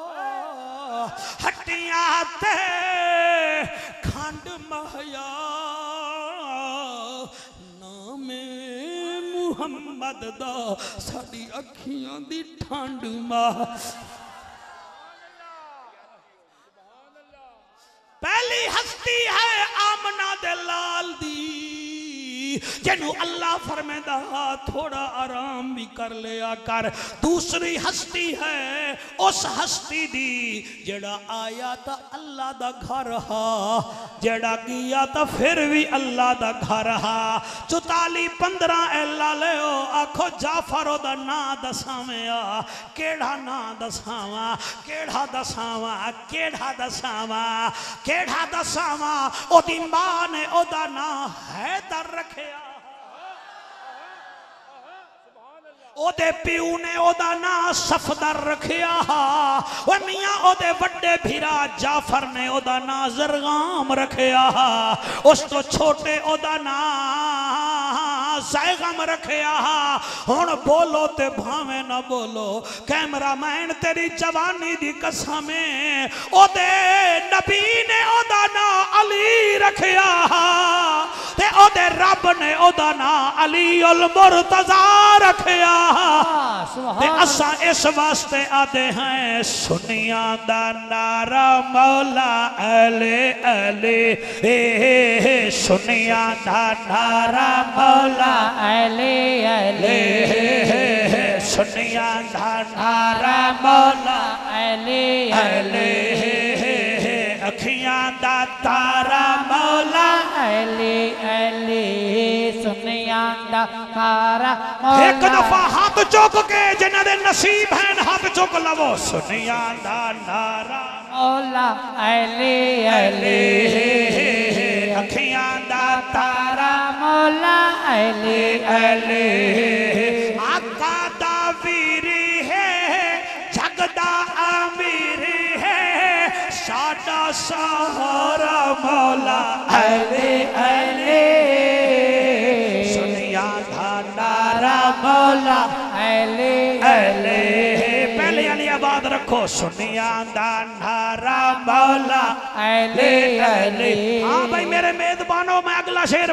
हट्टियां ते खंड महया, नामे मुहम्मद दा साडी अखियां दी ठंड माह। पहली हस्ती है आमना दे लाल दी, जिन्हों अल्लाह फरमांदा थोड़ा आराम भी कर लिया कर। दूसरी हस्ती है उस हस्ती दी जेड़ा आया तो अल्लाह दा घर हा, जेड़ा गया तो फिर भी अल्लाह दा घर हा। 44-15 एला ले आखो जाफर दा ना दसावें, केड़ा ना दसावा, केड़ा दसावा, केड़ा दसावा, केड़ा दसावा। ओदी मां ने ओदा ना हैदर रखे, ओदे प्यू ने ओदा ना सफदर रखिया। ओ मियां ओदे वड्डे भिरा जाफर ने ओदा ना जरगाम रखिया। उस तो छोटे ओदा ना ज़ैगम रखिया। हुण बोलो ते भावे ना बोलो, कैमरामैन तेरी जवानी दी कसम ओदे नबी ने ओदा ना अली रखिया ते ओदे रब ने ओदा ना अली उल मुर्तजा रखिया। ते असा इस वास्ते आते हैं सुनिया दा नारा मौला अले अले, सुनिया दा नारा मौला अले अले, सुनिया दा नारा मौला अले अले, अखियां दा तारा मौला अले अले, सुनिया दा तारा। एक दफा हाथ चुक के जिन्हां दे नसीब हैं हाथ चुक लवो, सुनिया दा नारा मौला अले अले, अखियां दा तारा मौला अली अली आका दा वीर है जगदा अमीर है साडा सहारा मौला अली अली सुनिया दा नारा मौला अली अले पहले वाली आवाज रखो सुनिया दा नारा मौला अली अली। हाँ भाई मेरे मेजबानों मैं अगला शेर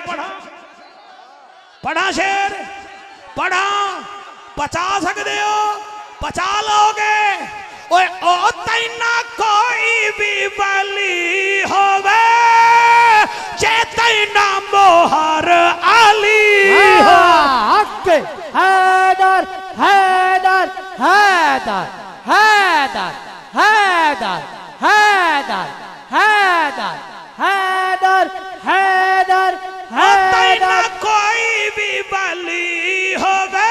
पढ़ा शेर पढ़ा बचा सकते हो बचा लोगे ओए ओ तैना कोई भी वली होवे जे तैना मोहर अली हो हक हैदर हैदर हैदर हैदर हैदर हैदर हैदर हैदर हैदर तैना हैदर कोई भी वली होवे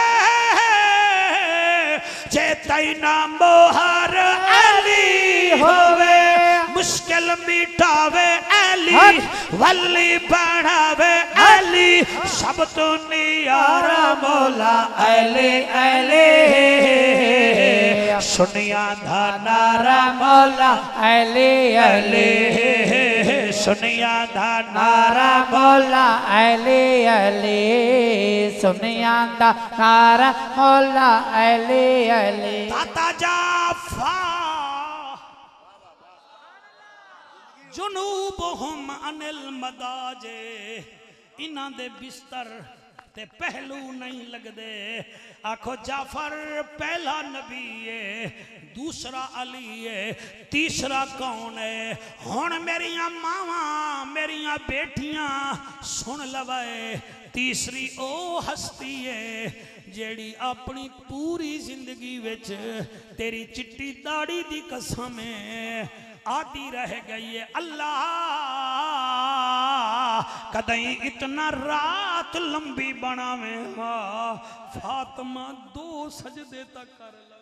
जे तैना मोहर अली होवे मुश्किल मिटावे अली वली बढ़ावे अली सब तो नियारा मौला अली अली सुनिया दा नारा मौला अली अली सुनिया दा नारा मौला अली अली सुनिया दा नारा मौला अली अली। ताता जाफा जुनूबहुम अनिल मदाजे इन्हां दे बिस्तर ते पहलू नहीं लगदे आखो जाफर पहला नबी है दूसरा अली है तीसरा कौन है हुण मेरिया मावा मेरिया बेटियां सुन लवे तीसरी ओ हस्ती है जेड़ी अपनी पूरी जिंदगी विच तेरी चिट्टी दाढ़ी दी कसम आदि रह गई है अल्लाह कदई इतना रात लंबी बनावे फातिमा 2 सजदे तक कर लवे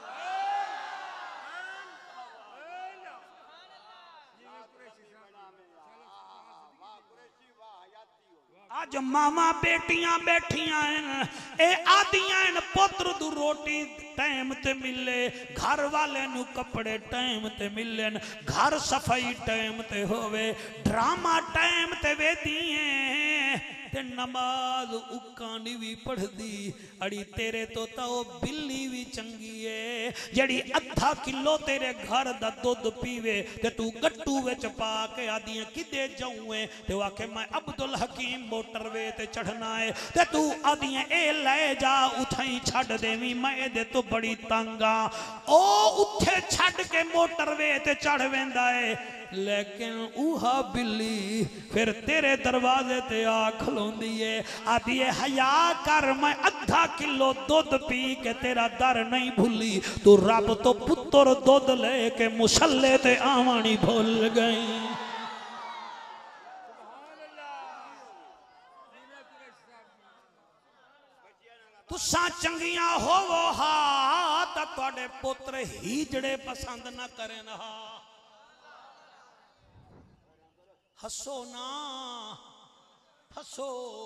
आज मामा बेटियां बैठियां ए आदियां पुत्र दू रोटी टाइम ते मिले घर वाले नु कपड़े टाइम ते मिले घर सफाई टाइम ते होवे ड्रामा टाइम ते वेदिए ते नमाज उकानी भी पढ़दी अड़ी तेरे तो ओ बिल्ली भी चंगी है जड़ी आधा किलो तेरे घर दा दूध पीवे ते तू गट्टू विच पा के आदियां किदे जाऊए ते आखे मैं अब्दुल हकीम मोटरवे ते चढ़ना है ते तू आदियां ए ले जा उथई छड़ देवी मैं दे तो बड़ी तंगा ओ उथे छड़ के मोटरवे ते चढ़ वेंदा है लेकिन उहा बिल्ली फिर तेरे दरवाजे ते आ खलोंदी है आदि हया कर मैं आधा किलो दूध पी के तेरा दर नहीं भूली तू रब तो पुत्र दूध लेके मुसल्ले ते आवानी भूल गई तुसा चंगियां होवो हा तां तुहाडे पुत्र ही जड़े पसंद ना करें हा हसो ना हसो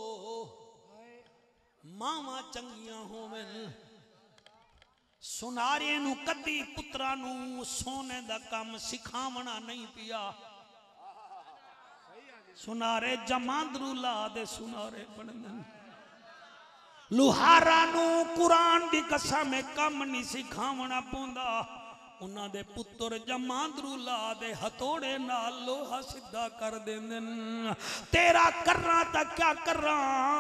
मावा चंगियां होवन सुनारे नू कदी पुत्रा नू सोने दा काम सिखावना नहीं पिया सुनारे जमांदरू ला दे सुनारे बनन लुहारा नू कुरान दी कसम कम नहीं सिखावना पौंदा उन्हां दे पुत्र जमांदरू ला दे हथोड़े नाल लोहा सीधा कर देंदे तेरा करना ता क्या करा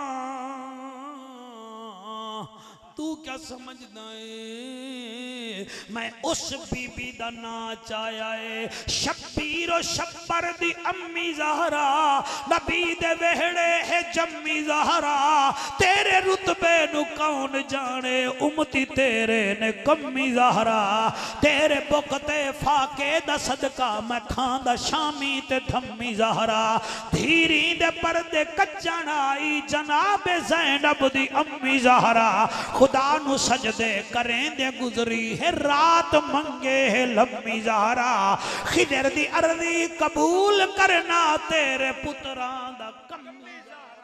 तू क्या समझदा है मैं उस बीबी दा ना चाया है शब्बीर और शब्बर दी अम्मी ज़हरा नबी दे वेहड़े है जम्मी ज़हरा तेरे रुतबे नु कौन जाने उम्मती तेरे ने कम्मी ज़हरा तेरे बुकते फाके दा सदका मैं खांदा शामी ते धम्मी ज़हरा धीरी दे पर्दे कच्चन आई जनाब ज़ैनब दी अम्मी ज़हरा खुदा नु सजदे करें दे गुजरी है रात मंगे है लम्मी ज़हरा खिदर दी अर्जी कबूल करना तेरे पुत्रां दा कमी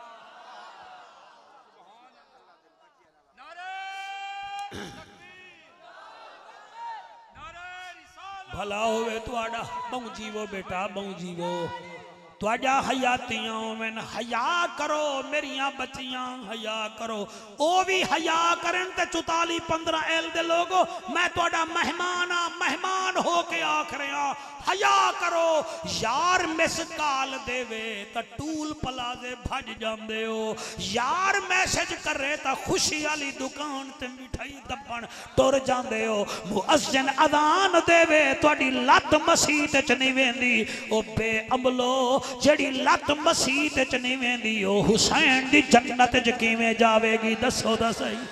भला होवे तुआडा बहु जीवो बेटा बहु जीवो तुआडा हयातियां मैन हया करो मेरिया बच्चियां हया करो ओ भी हया करन ते 44-15 एल दे लोगो मैं तुआडा मेहमान आ मेहमान हो के आख रहा हया करो यार मिस काल देवे ता टूल पलाजे भज जांदे हो यार मैसेज करे ता खुशी वाली दुकान ते मिठाई दबण टुर जांदे हो मुअज्जिन अजान देवे तुआडी लत मसीत च नहीं वेंदी ओ बे अमलो जड़ी लत मसीत च नहीं वेंदी ओ हुसैन दी जन्नत च किवें जावेगी दसो दसई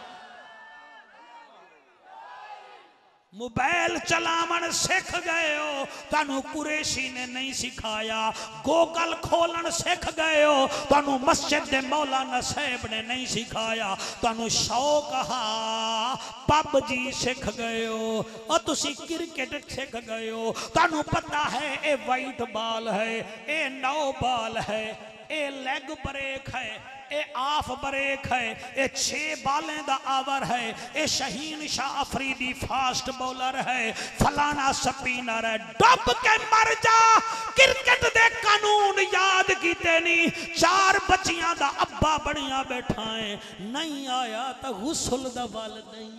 मोबाइल चलावन सीख गए हो तानू कुरैशी ने नहीं सिखाया गूगल खोलन सीख गए हो तानू मस्जिद दे मौलाना साहब ने नहीं सिखाया तानू शौक हा पबजी सीख गए हो और तुसी क्रिकेट सीख गए हो तानू पता है ए वाइट बॉल है ए नो बॉल है ए लेग ब्रेक है ए आफ ब्रेक है ए 6 बालें दा आवर है ए शहीन शाह अफरीदी फास्ट बॉलर है फलाना स्पिनर है डब के मर जा क्रिकेट दे कानून याद कीते नहीं 4 बच्चियां दा अब्बा बनिया बैठा है नहीं आया तो हुस्ल दा बल नहीं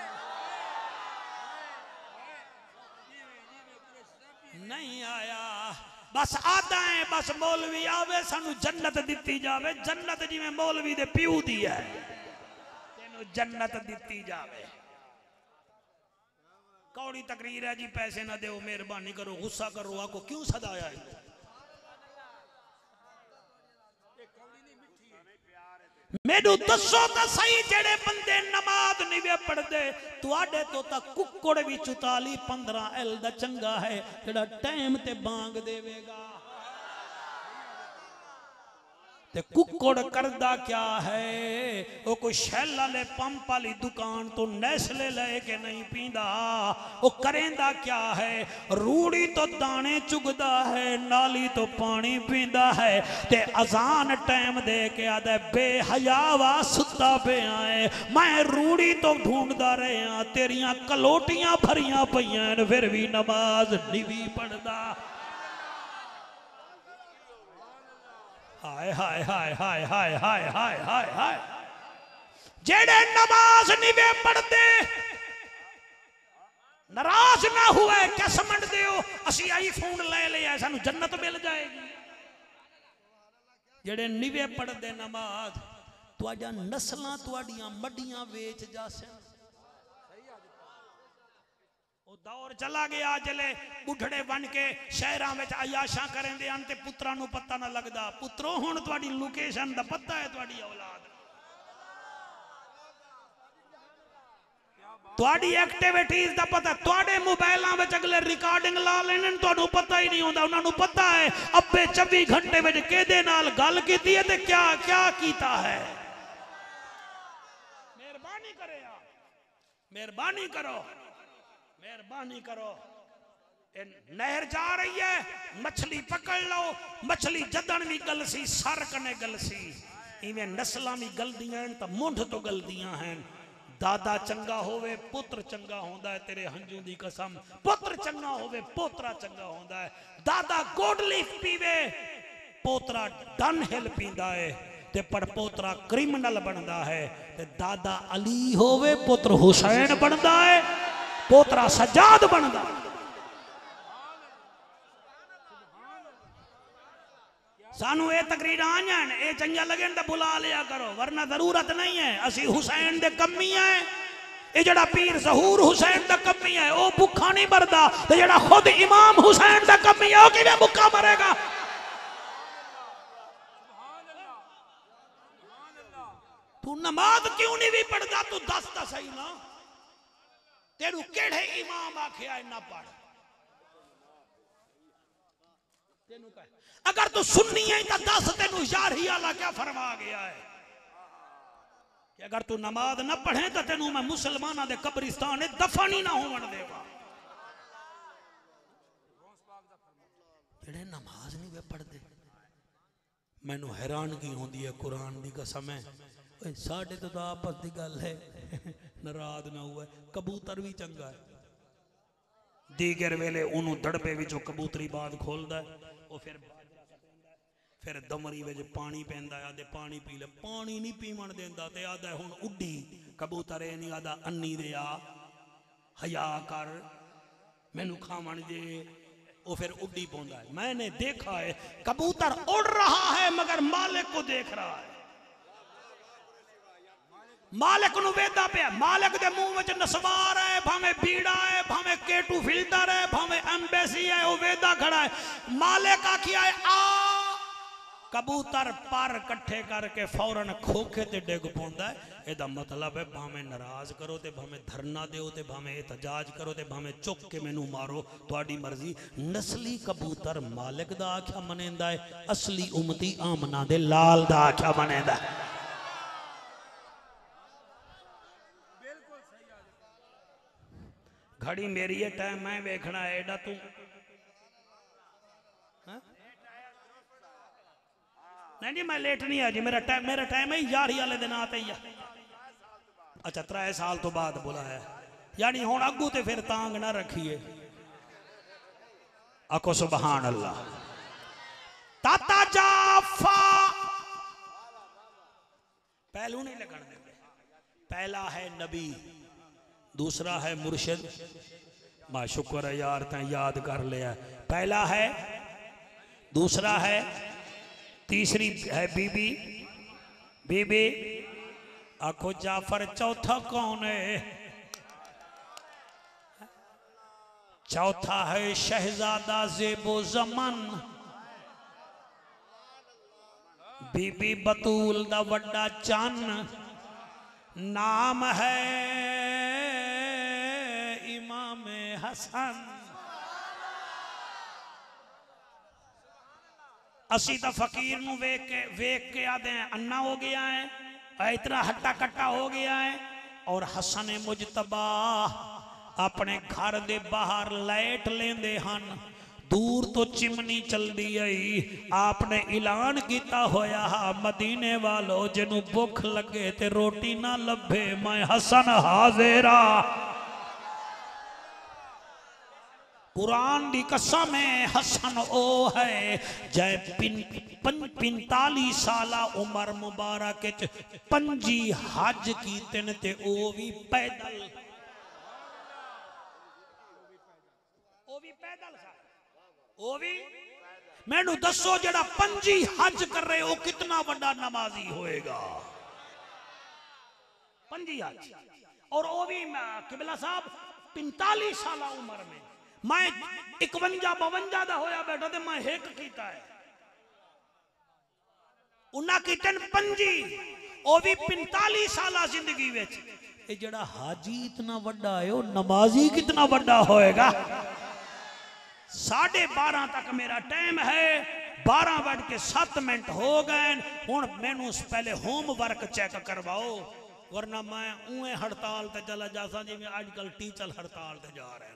नहीं आया बस आदा है बस मौलवी आवे सानू जन्नत दिती जावे जन्नत जिवें मौलवी दे प्यू दी है तेनू जन्नत दिती जावे कौड़ी तकरीर है जी पैसे ना दो मेहरबानी करो गुस्सा करो आको क्यों सदाया है मेनू दसो तो सही जेड़े बंदे नमाज नहीं वे पढ़ते तुआडे तो ता कुक्कड़ भी 44-15 एल दा चंगा है जेड़ा टाइम ते बांग देवेगा ते कुक्कड़ करदा क्या है वो कोई शैल वाले पंप वाली दुकान तो नैसले लेके नहीं पींदा वो करेंदा क्या है रूड़ी तो दाने चुगदा है नाली तो पानी पींदा है ते अजान टाइम दे के आदा बेहयावा सुता पे आए मैं रूड़ी तो ढूंढदा रहा तेरियां कलोटियां भरियां पईयां फिर भी नमाज नहीं भी पढ़दा हाय हाय हाय हाय हाय हाय हाय हाय हाय जेड़े नमाज नहीं वे पढ़ते नाराज ना हुए क्या समझते हो असी आईफोन ले लिया सानू जन्नत मिल जाएगी जेड़े नहीं वे पढ़ते नमाज तुहाडा नस्लां तुहाडियां मड्डियां वेच जासन दौर चला गया जले बुढ़ड़े बन के शहरां विच अयाशा करेंदे हन ते पुत्रां नूं पता ना लगदा पुत्रो हुण तुहाडी लोकेशन दा पता है तुहाडी औलाद तुहाडी एक्टिविटीज दा पता तुहाडे मोबाइलां विच अगले रिकॉर्डिंग ला लेने तुहानूं पता ही नहीं हुंदा उन्हां नूं पता है अब्बे 24 घंटे विच किहदे नाल गल कीती है ते क्या क्या कीता है मेहरबानी करेया मेहरबानी करो मेहरबानी करो नहर जा रही है मछली पकड़ लो मछली जदन भी गलसी सर कने गलसी इवें नस्लां भी गलदियां तो मुंढ तो गलदियां हैं दादा चंगा होवे पुत्र चंगा होंदा है तेरे हंजू दी कसम पुत्र चंगा होवे पोतरा चंगा होंदा है दादा गोडलीफ पीवे पोतरा डन हिल पींदा है ते पर पोतरा क्रिमिनल बनदा है ते दादा अली होवे पुत्र हुसैन बनदा है पोतरा सजाद बनदा सानू ये तकरीर आ जान ये चंगा लगे तो बुला लिया करो वरना जरूरत नहीं है असी हुसैन दे कमी है ये जड़ा पीर ज़हूर हुसैन दा कमी है वो भुखा नहीं मरदा ते जड़ा खुद इमाम हुसैन दा कमी है वो किवें भुखा मरेगा तू नमाज क्यों नहीं भी पढ़दा तू दस ता सही ना तेरू केड़े इमाम आखिया ना पढ़ तेनू कह अगर तू सुन्नी है तो दस तेनू यारही वाला क्या फरमा गया है अगर तू नमाज ना पढ़े तो तेनू मैं मुसलमाना दे कब्रिस्तान दफन ही ना होवन देगा। जेड़े नमाज नहीं वे पढ़ते मैनू हैरानगी होंदी है। कुरान की कसम है साढ़े तो आपस की गल है नाराज ना हुआ। कबूतर भी चंगा है दीगर वेले उन्होंने दड़बे विचों कबूतरी बाद खोलता है वो फिर दमरी विच पानी पैंदा है आदे पानी पी ले। पानी नहीं पीवन देंदा ते आदा हुण उड्डी। कबूतर ये नहीं आदा अन्नी दे आ हया कर मैनू खावन दे वो फिर उड्डी पौंदा है। मैंने देखा है कबूतर उड़ रहा है मगर मालिक को देख रहा है। मालिक नू वेदा पे मालिक दे मुंह विच नसवार है भावे बीड़ा है भावे केटू फिल्टर है भावे एम्बेसी है वो वेदा खड़ा है। मालिक आखिया है आ कबूतर पर कट्ठे करके फौरन खोखे ते डिग पौंदा है। एदा मतलब है भावे नाराज करो ते भावे धरना दो ते भावे एहतजाज करो ते भावे चुक के मैनू मारो तुहाडी मर्जी। नस्ली कबूतर मालिक दा आख्या मनेंदा है असली उम्मती आमना दे लाल दा आख्या मनेंदा है। घड़ी मेरी है टाइम मैं वेखना है एडा तू नहीं जी मैं लेट नहीं है जी मेरा टाइम है यार वाले दिन आते ही। अच्छा 3 साल तो बाद बुलाया यानी हुण अगू ते फिर तांग ना रखिए। आखो सुभान अल्लाह। ताता जाफा पहलू नहीं लगन देंगे। पहला है नबी दूसरा है मुर्शिद। मां शुक्र है यार तैं याद कर लिया। पहला है दूसरा है तीसरी है बीबी। बीबी आखो जाफर चौथा कौन है? चौथा है शहजादा ज़ेबो ज़मन। बीबी बतूल दा वड्डा चन नाम है इमाम हसन। असी तो फकीर नू वेख के आदे अन्ना हो गया है इतना हट्टा कट्टा हो गया है। और हसन मुजतबा अपने घर दे बाहर लाइट लेंदे हन। दूर तो चिमनी चलदी आई आपने ऐलान किया होया मदीने वालों जिन्हों भुख लगे ते रोटी ना लभे मैं हसन हाजिरा। कुरान दी कसम है हसन ओ है जै 45 साल उमर मुबारक पंजी हज कीते ते ओ भी पैदल। ओ भी मैनू दसो जड़ा 5 हज कर रहे हो कितना बड़ा नमाजी होएगा। 5 हज और वो भी किबला साहब 45 साल उम्र में। मैं 51-52 दा होया बैठा ते मैं हिक कीता है उन्ना कीतन 5 वो भी 45 साल जिंदगी विच। ये जड़ा हाजी इतना बड़ा है वो नमाजी कितना बड़ा होएगा। 12:30 तक मेरा टाइम है 12:07 हो गए। हुण मैनू पहले होमवर्क चेक करवाओ वरना मैं उए हड़ताल ते चला जासा जिवें आजकल टीचर हड़ताल ते जा रहे हैं।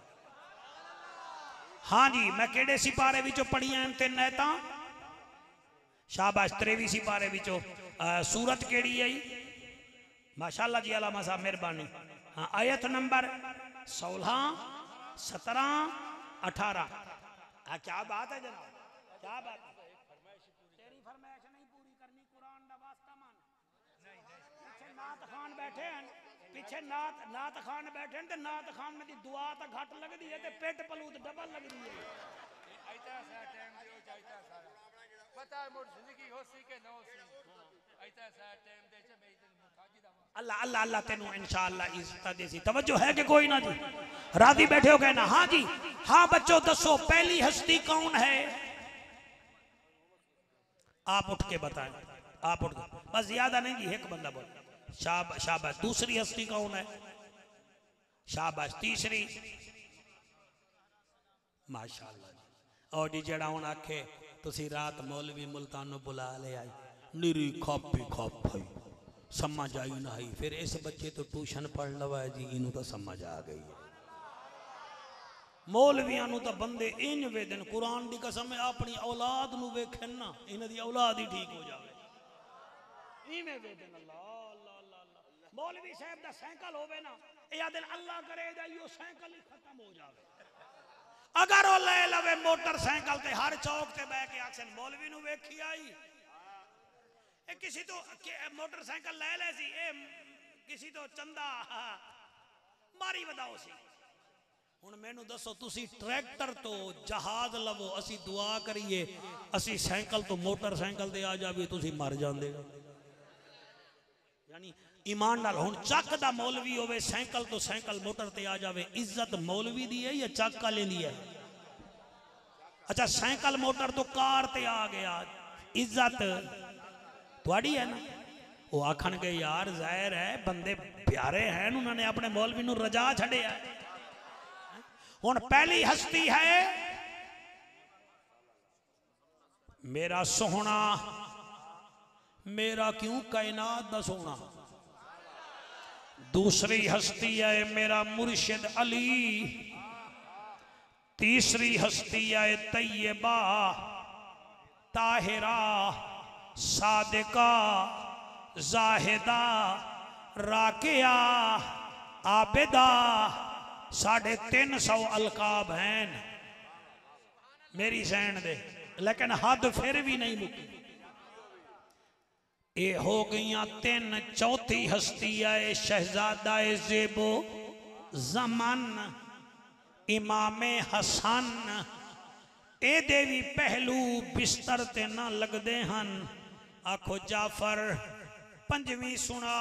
हाँ जी मैं केड़े सिपारे विचों पढ़ियां 3 आयतां शाबाश 23 सिपारे विचों सूरत केड़ी आई माशाअल्लाह जी अल्लाह साहब मेहरबानी। हाँ आयत नंबर 16 17 18। हाँ क्या बात है जनाब क्या बात है। तेरी फरमाइश नहीं पूरी करनी कुरान दा वास्ता मान। पीछे नात खान बैठे हैं पीछे नात खान बैठे हैं ते नात खान में दी दुआ तो घट लगदी है ते पेट पलूत डबल लगदी है। ऐता सा टाइम दियो जाइता सारा पता है मोर जिंदगी होसी के न होसी ऐता सा टाइम दे च मैं दिन मुताजी दा अल्लाह अल्लाह अल्लाह तेनू इंशाअल्लाह इज्जत देसी। तवज्जो है कि कोई ना जी राजी बैठे हो गए ना। हाँ जी हाँ बच्चों दसो पहली हस्ती कौन है? आप उठ के बताएं। आप उठ के बस ज्यादा नहीं जी एक बंदा बोल शाबाश। दूसरी हस्ती कौन है? शाबाश। तीसरी माशाअल्लाह। और जी जड़ा हुण आखे तुसी रात मौलवी मुल्तान बुला ले आई निरी खापी खाप समझ आई ना आई। फिर इस बच्चे तो ट्यूशन पढ़ लवा है जी, इनू तो समझ आ गई है। मौलवियां तो बंदे इंज वेदन, कुरान की कसम है, अपनी औलाद नू वेखन ना इन्हां दी औलाद ही ठीक हो जाए। इवें वेदन अल्लाह अल्लाह अल्लाह। मौलवी साहब दा साइकिल होवे ना, या दिन अल्लाह करे यो साइकिल ही खत्म हो जाए। अगर वो ले लवे मोटरसाइकिल ते हर चौक ते बह के आखन मौलवी नू वेखी आई। किसी तो मोटरसाइकिल ले ले सी, किसी तो चंदा मारी वधाओ सी। हुण मैनू दसो तुसी ट्रैक्टर तो जहाज लवो, असी दुआ करिए असी साइकिल तो मोटरसाइकिल ते आ जावे, तुसी मर जांदे। यानी ईमान नाल हुण चक दा मौलवी होवे, साइकिल तो साइकिल मोटर ते आ जावे, इज्जत मौलवी दी है या चक वाले दी है? अच्छा साइकिल मोटर तो कार ते आ गया, इज्जत थोड़ी है ना। वो आखन गए यार जाहिर है बंदे प्यारे हैं, उन्होंने अपने मौलवी नू रजा छड़िया। हुण पहली हस्ती है मेरा सोहना, मेरा क्यों कायनात दा सोना। दूसरी हस्ती है मेरा मुर्शिद अली। तीसरी हस्ती है तैयबा, ताहिरा, सादिका, जाहिदा, राकिया, आबिदा। 350 अलकाब हैं मेरी सैन दे, लेकिन हद फिर भी नहीं मुकी। ये हो गई 3। चौथी हस्ती है शहजादा ज़ेबो ज़मान, इमामे हसन। ए देवी पहलू बिस्तर ते ना लगदे हन। आखो जाफर 5वीं सुना,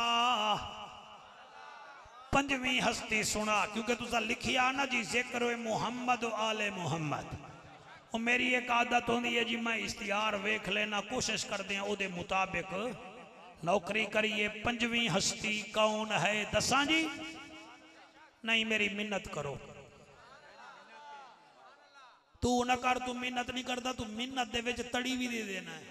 5वीं हस्ती सुना, क्योंकि तुसा लिखिया ना जी जिक्र मुहम्मद आले मुहम्मद। और मेरी एक आदत होती है जी, मैं इश्तिहार वेख लेना, कोशिश करते हैं उहदे मुताबिक नौकरी करिए। 5वीं हस्ती कौन है दसा जी? नहीं मेरी मिन्नत करो। तू न कर, तू मिन्नत नहीं करता, तू मिन्नत दे विच तड़ी भी दे देना है।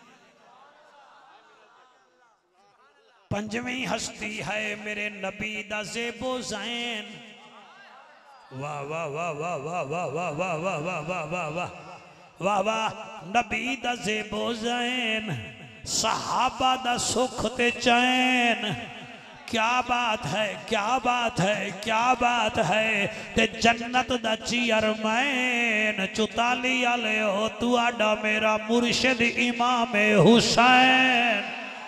5वीं हस्ती है मेरे नबी दा ज़ेबो ज़ैन। वाह वाह वाह वाह वाह वाह वाह वाह वाह वाह वाह वाह वाह वाह वाह। नबी दा ज़ेबो ज़ैन, सहाबा दा सुख ते चैन। क्या बात है, क्या बात है, क्या बात है। ते जन्नत दा चेयरमैन 44 वाले हो तुआडा मेरा मुर्शिद इमाम हुसैन।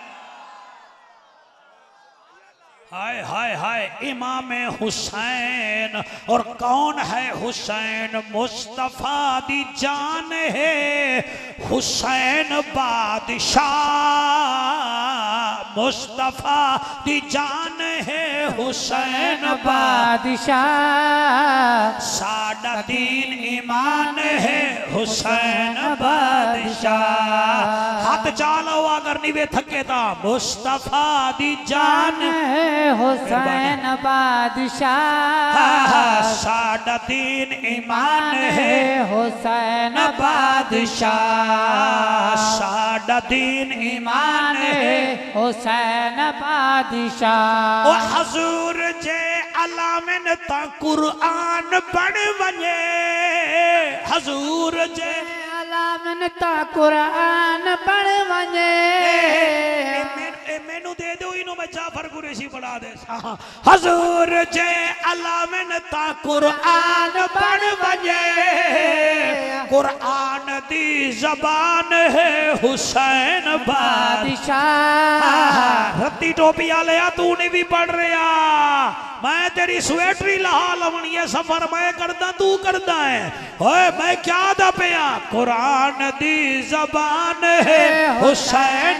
हाय हाय हाय इमाम हुसैन। और कौन है हुसैन? मुस्तफा दी जान है हुसैन बादशाह। मुस्तफा दी जान है हुसैन बादशाह। साडा दीन ईमान है हुसैन बादशाह। हाथ चालो अगर नहीं थके ता मुस्तफा दी जान है हुसैन बादशाह। साडा दीन ईमान है हुसैन बादशाह। साडा दीन ईमान है हुसैन बादशाह। ओ हजूर जे अलामिन ता कुरान पढ़ वने। हजूर जे अलामिन ता कुरान पढ़ वने। मैनू दे दो इनो, मैं जाफर कुरैशी पढ़ा दे। हजूर जे अलामिन ता कुरान पढ़ वने। कुरान दी जबान है हुसैन बादशाह। रत्ती टोपी वाले तू नहीं भी पढ़ रहा, मैं तेरी स्वेटरी लहा लवनी है। सफर मैं करदा तू करदा है। ओए मैं क्या दा पिया? कुरान दी जबान है हुसैन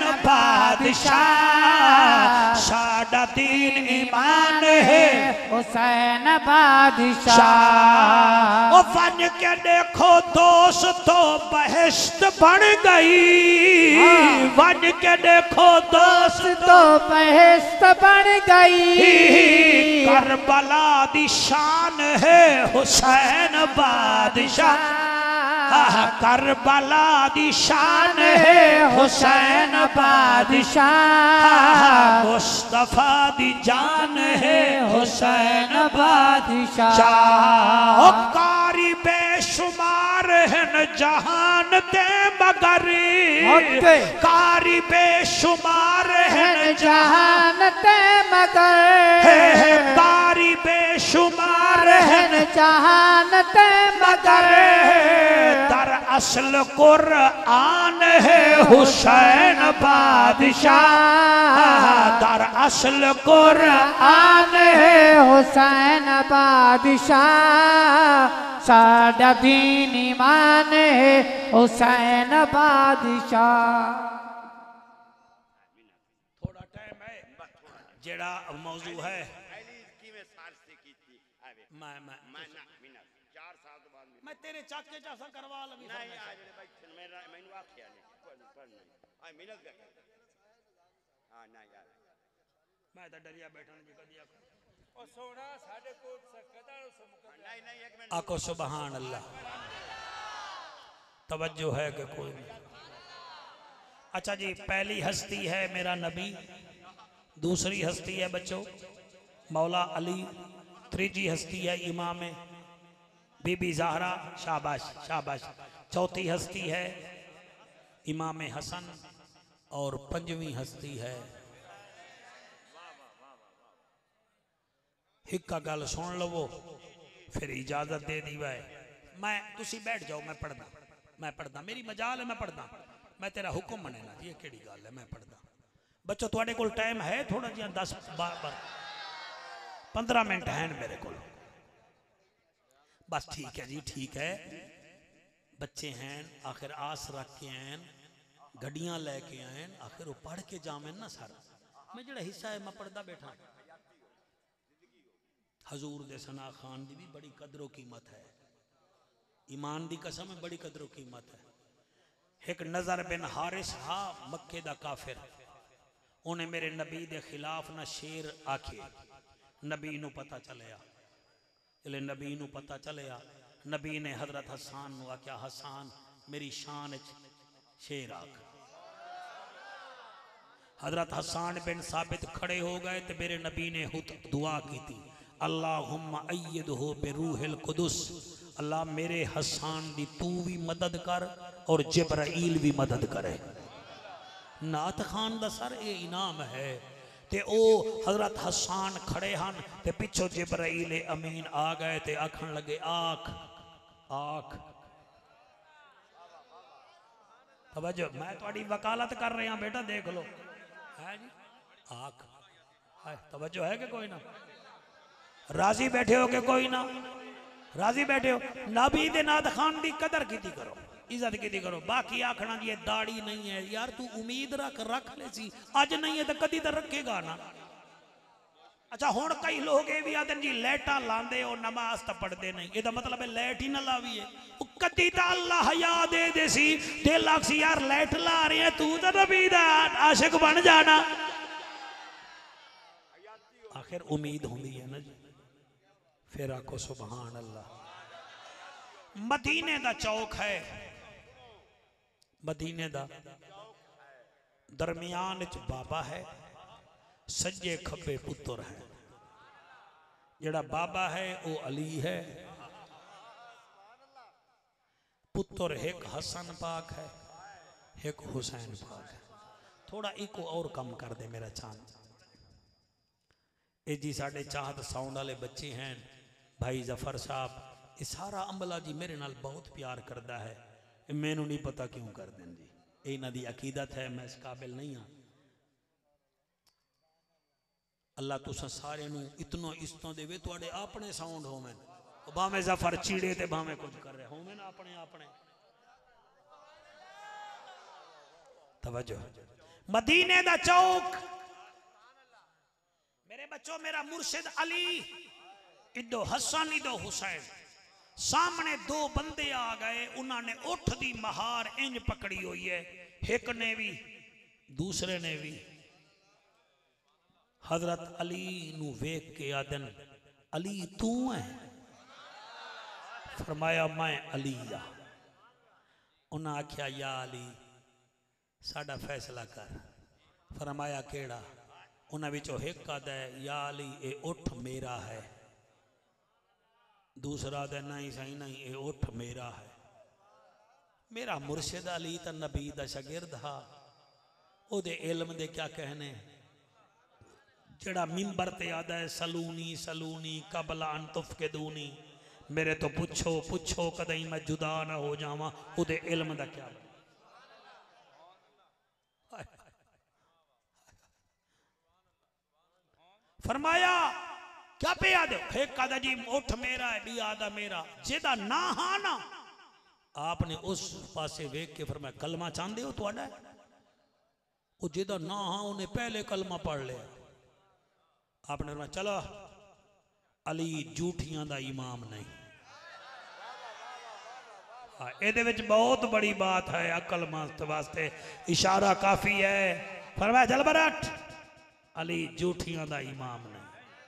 बादशाह। साडा दीन ईमान है हुसैन बादशाह। ओ फन के देखो दोस्तों बहश्त बन गई। वन के देखो दोस्तों बहश्त बन गई। करबला दी शान है हुसैन बादशाह। करबला दी शान है हुसैन बादशाह, मुस्तफा दी जान है हुसैन बादशाह। कारी बेशुमार है न जहान ते मगर, कारी बेशुमार है न जहान ते मगर, कारी बेशुमार है न जहान ते मगर, दर असल कुरआन है हुसैन बादशाह, दर असल कुरआन है हुसैन बादशाह। साडा दीन ईमान है हुसैन बादशाह। थोड़ा टाइम है जेड़ा मौजू है मैं तेरे चाके चासा करवा लगी मैं तो डरिया बैठा जी कदी ओ सोना साडे को सकदा नहीं आको सुभान अल्लाह। तवज्जो है कि कोई नहीं। अच्छा जी, पहली हस्ती है मेरा नबी, दूसरी हस्ती है बच्चों मौला अली, तीसरी हस्ती है इमाम बीबी ज़हरा, शाबाश शाबाश। चौथी हस्ती है इमाम हसन और पंजवीं हस्ती है। हिक्का गल सुन लवो फिर इजाजत दे दी वाए। मैं तुसी बैठ जाओ, मैं पढ़दा मेरी मजाल है, मैं पढ़दा, मैं तेरा हुक्म मनेना जी, केड़ी गल है, मैं पढ़दा। बच्चों तुहाडे कोल टाइम है थोड़ा जिहा 10-15 मिनट हैं मेरे को, बस ठीक है जी ठीक है। बच्चे हैं आखिर आस रख के आए, गड्डियां लैके आए, आखिर वो पढ़ के जावे ना सारा। मैं जो हिस्सा है मैं पढ़दा बैठा। हजूर दे सना खान की भी बड़ी कदरों कीमत है, ईमान दी कसम है बड़ी कदरों कीमत है। एक नजर बिन हारिस हा मक्के दा काफिर, उन्हें मेरे नबी दे खिलाफ ना शेर आखे, नबी नू पता चलिया, जले नबी नू पता चलिया नबी ने हजरत हसान नू आख्या हसान मेरी शान शेर आख। हजरत हसान बिन साबित खड़े हो गए तो मेरे नबी ने दुआ की थी, अल्लाहुम्मा अय्यदहु बिरूहिल कुदुस, अल्लाह मेरे हसान दी तू भी मदद कर और जिब्राइल भी मदद करे। नात खान दा सर ये इनाम है ते ओ हजरत हसान खड़े हन ते पिछो जिब्राइल अमीन आ गए ते आखन लगे आख आख। तवज्जो, मैं थोड़ी वकालत कर रहा बेटा, देख लो है जी आख है। तवज्जो है कि कोई ना? राजी बैठे हो के कोई ना? राजी बैठे हो? नबी दे नात खान दी कदर की करो, इज्जत की करो। बाकी आखना जी दाढ़ी नहीं है यार, तू उम्मीद रख ले सी, अज नहीं है तो कदी तो रखेगा ना। अच्छा हुण कई लोग ये भी आते जी लाइटा लांदे हो नमाज तो पढ़ते नहीं, ये मतलब है लाइट ही ना लावीए। कदी तो अल्लाह हया दे सी, दिल लाख सी यार लाइट ला रही है, तू तो नबी दा आशिक बन जाना। आखिर उम्मीद होंदी है ना जी। फिर आखो सुभान अल्लाह। मदीने दा चौक है, मदीने दा दरमियान च बाबा है, सज्जे खब्बे पुत्र है। जड़ा बाबा है वो अली है, पुत्र एक हसन पाक है, एक हुसैन पाक है। थोड़ा एक और कम कर दे मेरा चांद। ये जी साढ़े चाहत साउंड वाले बच्चे हैं, भाई जफर साहब, ये सारा अमला जी मेरे नाल बहुत प्यार करता है, मैनू नहीं पता क्यों कर दें जी, ये इन्हां दी अकीदत है, मैं इस काबिल नहीं हाँ। अल्लाह तुसा सारे नू इतनो इस्तों देवे, तुहाडे अपने साउंड होवे, भावें जफर चीड़े ते भावें कुछ कर रहे होवे ना अपने अपने। तवज्जो, मदीने दा चौक मेरे बच्चों, मेरा मुर्शिद अली, इदो हसन इदो हुसैन, सामने दो बंदे आ गए, उन्होंने उठ दी महार इंज पकड़ी हुई है, एक ने भी दूसरे ने भी। हजरत अली नू वेख के आदन अली तू है? फरमाया मैं अली आ। उन्हें आख्या या अली साडा फैसला कर। फरमाया केड़ा? उन्हें विचों एक आदा है या अली ये उठ मेरा है, दूसरा आदा नहीं सही नहीं ये उठ मेरा है। मेरा मुर्शिद अली तो नबी दा शागिर्द हा, ओदे इल्म दे क्या कहने। जड़ा मिंबर ते आदा है सलूनी सलूनी कबला अन तुफकिदूनी, मेरे तो पुछो पुछो कदई मैं जुदा ना हो जावा, ओदे इल्म दा क्या। फरमाया क्या पे आदे? एक आदा जी उठ मेरा है, बी आदा मेरा। जेदा ना हा ना आपने उस पासे वेख के फरमाया कलमा चाहते हो तुहाडा है? वो जेदा ना हा उन्हें पहले कलमा पढ़ लिया। आपने फरमाया चलो अली झूठियां दा इमाम नहीं। हाँ ये विच बहुत बड़ी बात है, अकल मस्त वास्ते इशारा काफी है। फरमाया चल बरट अली झूठियां दा इमाम नहीं।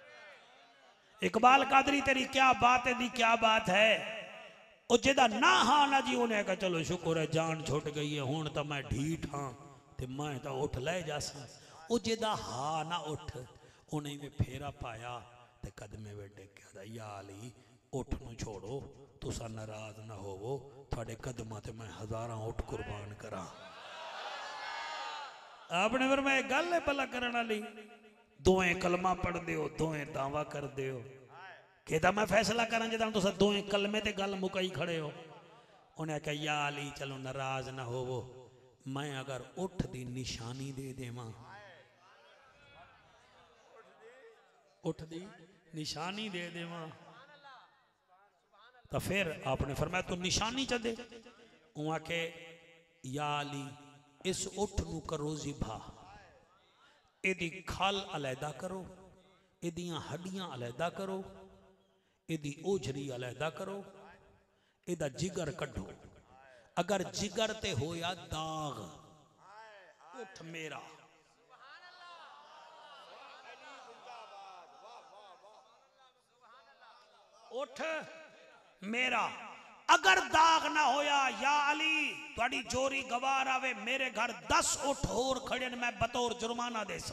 इकबाल कादरी तेरी क्या बात है दी क्या बात है। वो जेदा ना हाँ ना जी उन्हें कहा चलो शुक्र है जान छुट गई है, हुण तो मैं ढीठ हाँ ते मैं तो उठ ले जासा। वो जेदा हाँ ना उठ उन्हें में फेरा पाया ते कदमे वेटे कहदा या अली उठ नू छोड़ो, तुसा नाराज ना होवो, थोड़े कदमां ते मैं हजारां उठ कुर्बान करा। आपने फिर मैं गल है भला करने वाली, दोएं कलमा पढ़ दियो दोएं दावा कर दियो। कहता मैं फैसला करा जो तुम दोएं कलमे ते गल मुकाई खड़े हो। उन्हें कहा या अली चलो नाराज ना होवो, मैं अगर उठ दी निशानी दे देवा, उठ दी निशानी दे देवा तो फिर आपने फरमाया तू निशानी च दे। वहां के या अली इस उठ नू करो जिभा, इदी खल अलैदा करो, इदियां हड्डियां अलैदा करो, इदी ओझरी अलैदा करो, इदा जिगर कढ़ो। अगर जिगर ते होया दाग उठ मेरा, उठ मेरा। अगर दाग ना होया या अली थोड़ी जोरी गवार आवे मेरे घर 10 उठ होर खड़े मैं बतौर जुर्माना देसा।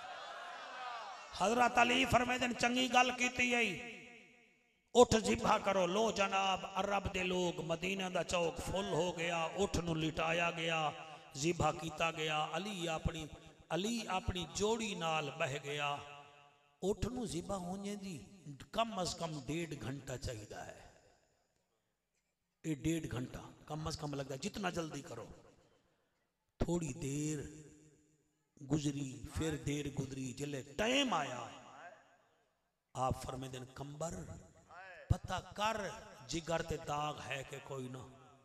हजरत अली फरमाते हैं चंगी गल कीती है, उठ जिभा करो। लो जनाब अरब दे लोग मदीना दा चौक फुल हो गया, उठ नू लिटाया गया, जिभा कीता गया। अली अपनी जोड़ी नाल बह गया। उठ नू जिभा होने जी कम अज कम 1.5 घंटा चाहिए है। ये 1.5 घंटा कम अज कम लगता है, जितना जल्दी करो। थोड़ी देर गुजरी फिर देर गुजरी, जिले टाइम आया आप फरमाते हैं कंबर पता कर जिगर ते दाग है कि कोई ना।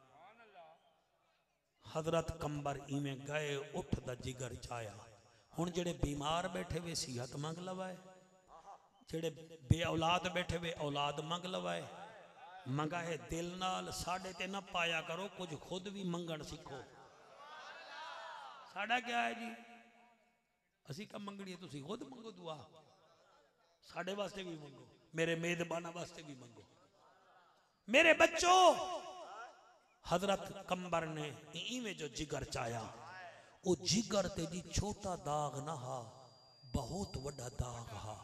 हजरत कंबर इवें गए उठ दा जिगर चाया। हुण जेड़े बीमार बैठे वे सेहत मंग लवाए, जेड़े बे औलाद बैठे वे औलाद मंग लवाए। मंगाए दिल नाल, साढ़े ते ना पाया करो, कुछ खुद भी मंगण सीखो। साड़ा क्या है जी, असी कब मंगनी है, तुसी खुद मंगो दुआ, साढ़े वास्ते भी मंगो, मेरे मेजबाना वास्ते भी मंगो। मेरे बच्चों हजरत कंबर ने इवें जो जिगर चाया, वो जिगर ते जी छोटा दाग ना हा, बहुत वड्डा दाग हा।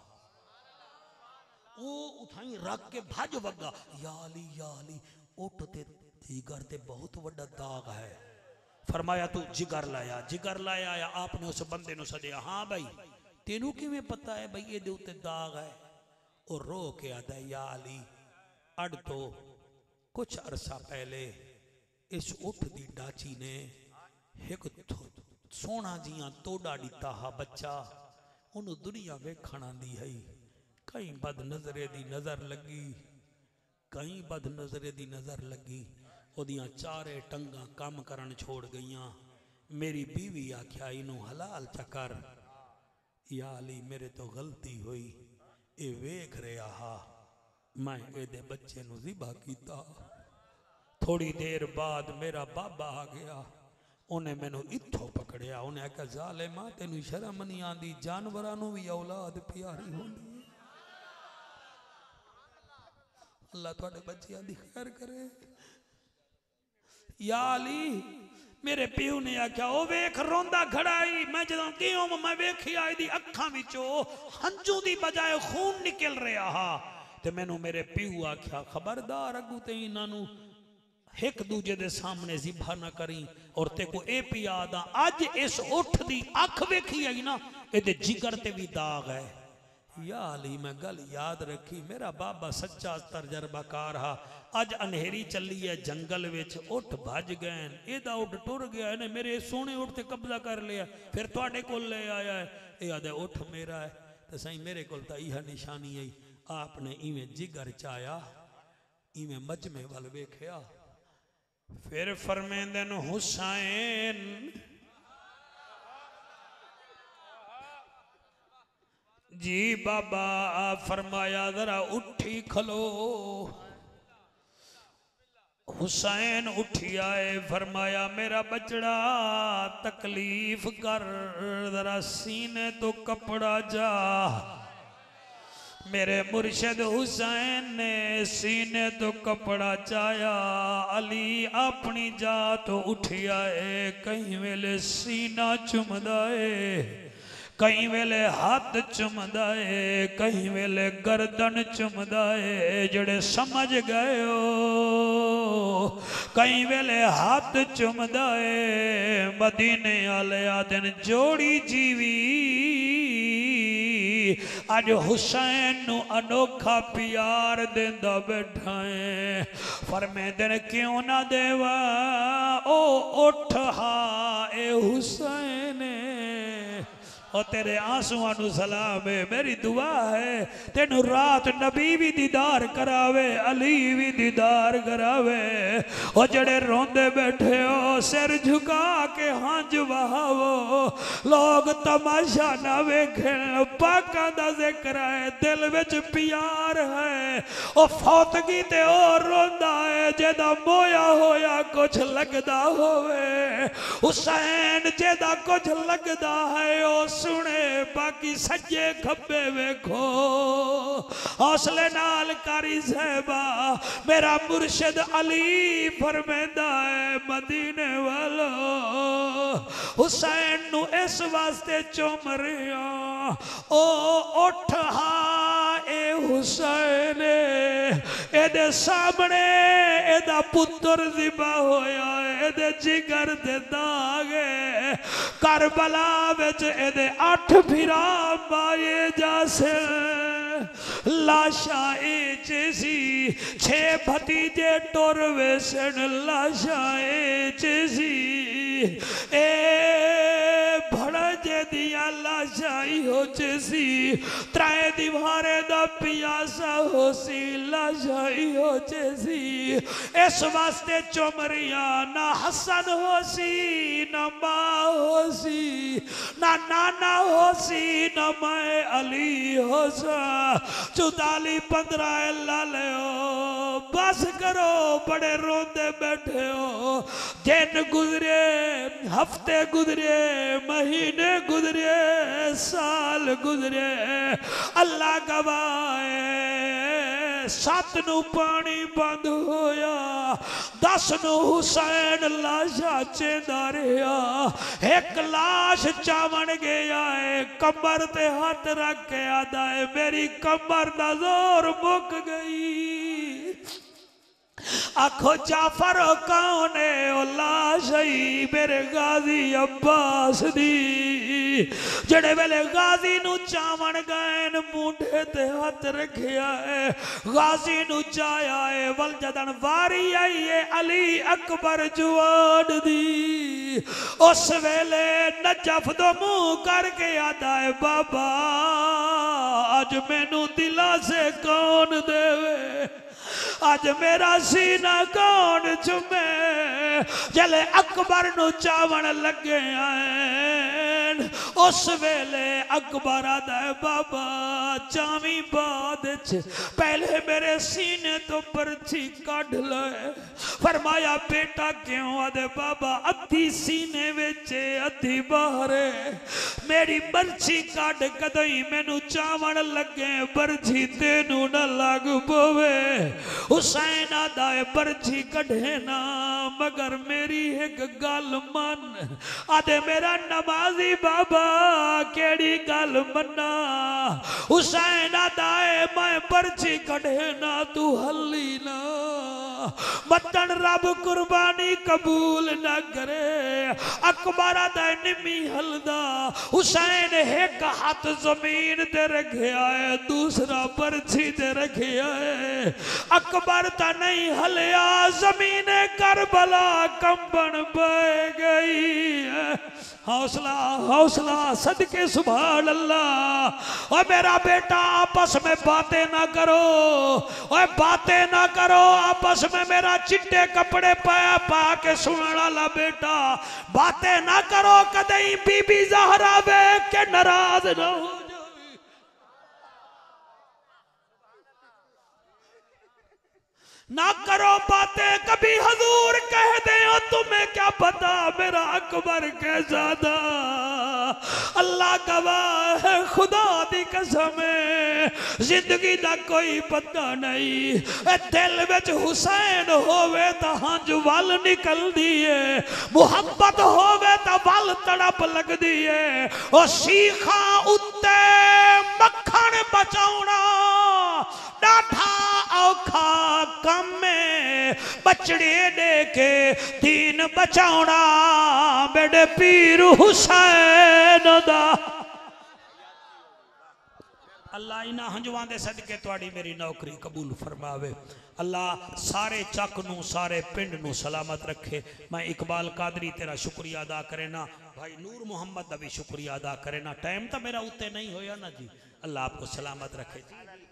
वो उठाई रख के भज वगा या अली उठ ते जिगर ते बहुत वड्डा दाग है। फरमाया तू जिगर लाया, जिगर लाया या आपने उस बंदे नु सदया। हाँ भाई तेनू किवें पता है भाई ये उत्ते दाग है? और रो के आदा या अली अड तो कुछ अरसा पहले इस उठ दी डाची ने एक सोना जिया तोड़ा दिता हा बच्चा, उन्होंने दुनिया वेखण आंदी है। कई बद नजरे दी नजर लगी, कई बद नजरे दी नजर लगी, ओदियां चारे टंगा काम करन छोड़ गईयां। मेरी बीवी आख्या इनू हलाल चकर। या अली मेरे तो गलती हुई, ये वेख रहा हा, मैं एदे बच्चे नू ज़िबा कीता। थोड़ी देर बाद मेरा बाबा आ गया, उन्हें मैनू इत्थों पकड़िया, उन्हें आख्या ज़ालिमा तेनू शर्म नहीं आती, जानवरां नू भी औलाद प्यारी होंदी। अल्लाह तुहाडे बच्चियां दी खैर करे। या अली मेरे प्यो ने आख्या ओ वेख रोंदा खड़ाई मैं जदों क्यों मैं वेखी आई दी अखां विचों हंजू दी बजाय खून निकल रहा हा ते मैनू मेरे प्यो आख्या खबरदार अगू ते इन्हां नू एक दूजे दे सामने जिबा ना करी और ते को ए पिया दा अज इस उठ दी अख वेखी आई ना एदे जिगर ते भी दाग है। या अली मैं गल याद रखी मेरा बाबा सच्चा तजर्बाकार हा अज अनहेरी चली है जंगल विच उठ भज गए एदा उठ टुर गया इन्हें मेरे सोने उठ ते कब्जा कर लिया फिर तुहाडे कोल ले आया है ये आदे उठ मेरा है तो सही मेरे कोल तो यह निशानी आई आपने इवें जिगर चाया इवें मजमे वल वेख्या फिर फरमेंदे न हुसैन जी बाबा फरमाया जरा उठी खलो हुसैन उठी आए फरमाया मेरा बचड़ा तकलीफ कर जरा सीने तो कपड़ा जा मेरे मुर्शिद हुसैन ने सीने तो कपड़ा चाया अली अपनी जात उठी आए कहीं वेले सीना चुमदाए कहीं वेले हाथ चुमदाए कहीं वेले गर्दन चुमदाए जड़े समझ गए हो कहीं वेले हाथ चुमदाए मदीने आले आदन जोड़ी जीवी अज हुसैन नु अनोखा प्यार देंदा बैठा है फरमांदे ने क्यों ना देवा ओ उठ हा ए हुसैन और तेरे आंसुआं नु सलाम है मेरी दुआ है तेनू रात नबी भी दीदार करावे अली भी दीदार करावे और जड़े रोंदे बैठे हो सिर झुका के हंज बहावो लोग तमाशा ना वेखण पाकां दा जिक्र है दिल विच प्यार है ओ फौतगी ते ओ रोंदा है जेदा मोया होया कुछ लगदा होवे हुसैन जेदा कुछ लगदा है ओ सुने बाकी सज्जे खब्बे वेखो हौसले नाल कारी साहबा मेरा मुर्शिद अली फरमांदा है मदीने वालो हुसैन नु इस वास्ते चुम रिया ओ उठ हा ए हुसैन एदे सामने एदा पुत्र जिबा होया एदे जिगर दे दागे करबला विच एदे 8 फिरा माए जासे लाशा सी 6 भतीजे टुर वेसन लाशा सी ए भड़जे दिया लाशाई हो सी 3 दीवारे दा पियासा हो सी लाशाई हो सी इस वास्ते चुमरिया ना हसन हो सी ना माँ हो सी ना नाना हो सी ना मैं अली हो सा 44-15 लाले हो बस करो बड़े रोंदे बैठे हो दिन गुजरे हफ्ते गुजरे महीने गुजरे साल गुजरे अल्लाह गवाए 7 नू पानी बंद होया 10 नू हुसैन लाशा चेंदा रहा 1 लाश चावन गया है कमर ते हाथ रख के आदा है मेरी कमर दा जोर मुक गई आखो जाफर कौन है ओ लाश मेरे गाजी अब्बास दी जड़े वेले गाजी नु चावन गए मूंढे ते हाथ रखिया है गाजी नु चाया है वल जदन वारी आई है अली अकबर जवान दी उस वेले नजफ दो मुंह करके आता है बाबा आज मैनू दिला से कौन देवे आज मेरा सीना कौन चुमे जले अकबर नु चावन लगे आए उस वेले अकबर आदा बाबा चावी बाद पहले मेरे सीने तो पर्ची कढ़ ले फरमाया बेटा क्यों आदे बाबा अद्धी सीने विच अद्धी बाहर मेरी बरछी काट कदई मैनू चावण लगे बरछी तेनू न लग पवे हुसैन आदा बरछी कढ़े ना मगर मेरी एक गल मन आदे मेरा नमाजी बाबा केड़ी गल मन्ना हुसैन आदा मैं बरछी कढ़े ना तू हल्ली ना मतन रब कुर्बानी कबूल न करे अकबर आदा निमी हलदा हुसैन एक हाथ जमीन ते रखिया है दूसरा बरछी ते रखिया है अकबर ता नहीं हलिया जमीन करबला कंबन बह गई है हौसला हौसला सदके सुभान अल्लाह। और मेरा बेटा आपस में बातें ना करो और बातें ना करो आपस में मेरा चिट्टे कपड़े पाया पा के सुनने वाला बेटा बातें ना करो कदई बीबी ज़हरा देख के नाराज ना हो जाए ना करो बातें कभी हजूर कह दे और तुम्हें क्या पता मेरा अकबर कैसा था अल्लाह गवाह है खुदा दी कसम जिंदगी का कोई पता नहीं दिल विच हुसैन होवे तो हंज वल निकल दिए मुहब्बत होवे तो वल तड़प लग दिए और सीखा उत्ते मक्खन बचाउना डाठा औखा कम में बचड़े दे के दीन बचाउना बेड़े पीर हुसैन दा अल्लाह इन्हां हंजवां दे सदके तुहाडी मेरी नौकरी कबूल फरमावे अल्लाह सारे चक नू सारे पिंड नू सलामत रखे। मैं इकबाल कादरी तेरा शुक्रिया अदा करे ना भाई नूर मोहम्मद का भी शुक्रिया अदा करे ना टाइम तो मेरा उत्ते नहीं होया ना जी अल्लाह आपको सलामत रखे।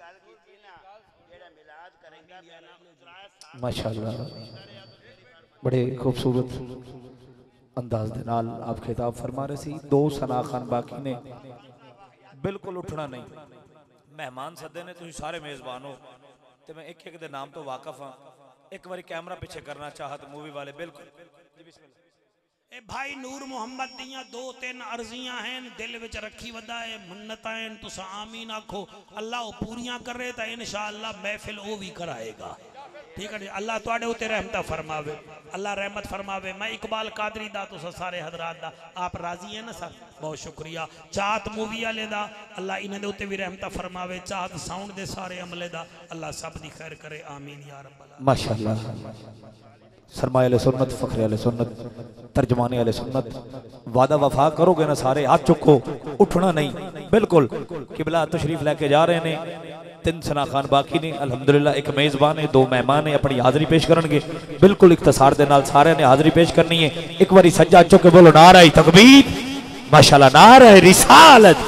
माशाअल्लाह बड़े खूबसूरत अंदाज दे नाल आप खिताब फरमा रहे सी। दो सना खान बाकी ने बिल्कुल उठना नहीं मेहमान सदे ने तुम सारे मेजबान हो तो मैं एक एक दे नाम तो वाकफ हाँ एक बार कैमरा पीछे करना चाहत मूवी वाले बिल्कुल ए भाई नूर मोहम्मद दियां दो तीन अर्जियां हैं दिल विच रखी वदा है मन्नतां हैं तुसा आमीन आखो अल्लाह वो पूरियां करे तो इंशाअल्लाह महफिल वो भी कराएगा ठीक है अल्लाह तुहाडे उत्ते रहमत फरमावे अल्लाह रहमत फरमावे। मैं इकबाल कादरी दा तुसा सारे हजरात दा आप राजी हैं ना सर बहुत शुक्रिया। चाहत मूवी वाले दा अल्लाह इन्हां दे उत्ते भी रहमत फरमावे चाहत साउंड दे सारे अमले दा अल्लाह सब दी खैर करे आमीन या रब्बल आलमीन। माशाअल्लाह सरमाए अहले सुन्नत फखरे अहले सुन्नत तर्जमाने अहले सुन्नत वादा वफा करोगे ना सारे हाथ चुको उठना नहीं बिल्कुल किबला तशरीफ लेके जा रहे हैं तीन सना खान बाकी ने अल्हम्दुलिल्लाह एक मेजबान है दो मेहमान है अपनी हाजिरी पेश करेंगे बिल्कुल इख्तिसार दे नाल सारे ने हाजिरी पेश करनी है। एक बारी सज्जा चुक के बोलो नारा तकबीर माशाअल्लाह नारा रिसालत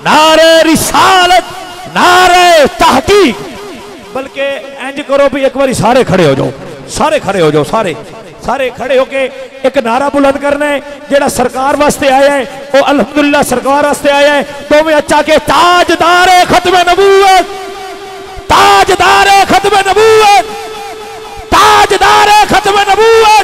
नारा तहकीक बल्कि इंज करो भी एक बारी सारे खड़े हो जाओ सारे खड़े हो जाओ सारे खड़े होके एक नारा बुलंद करना है जेड़ा सरकार वास्ते आया है वो अल्हम्दुलिल्लाह सरकार वास्ते आया है तो मैं अच्छा के ताजदार खत्म नबूवत ताजदार खत्म नबूवत ताजदार खत्म नबूवत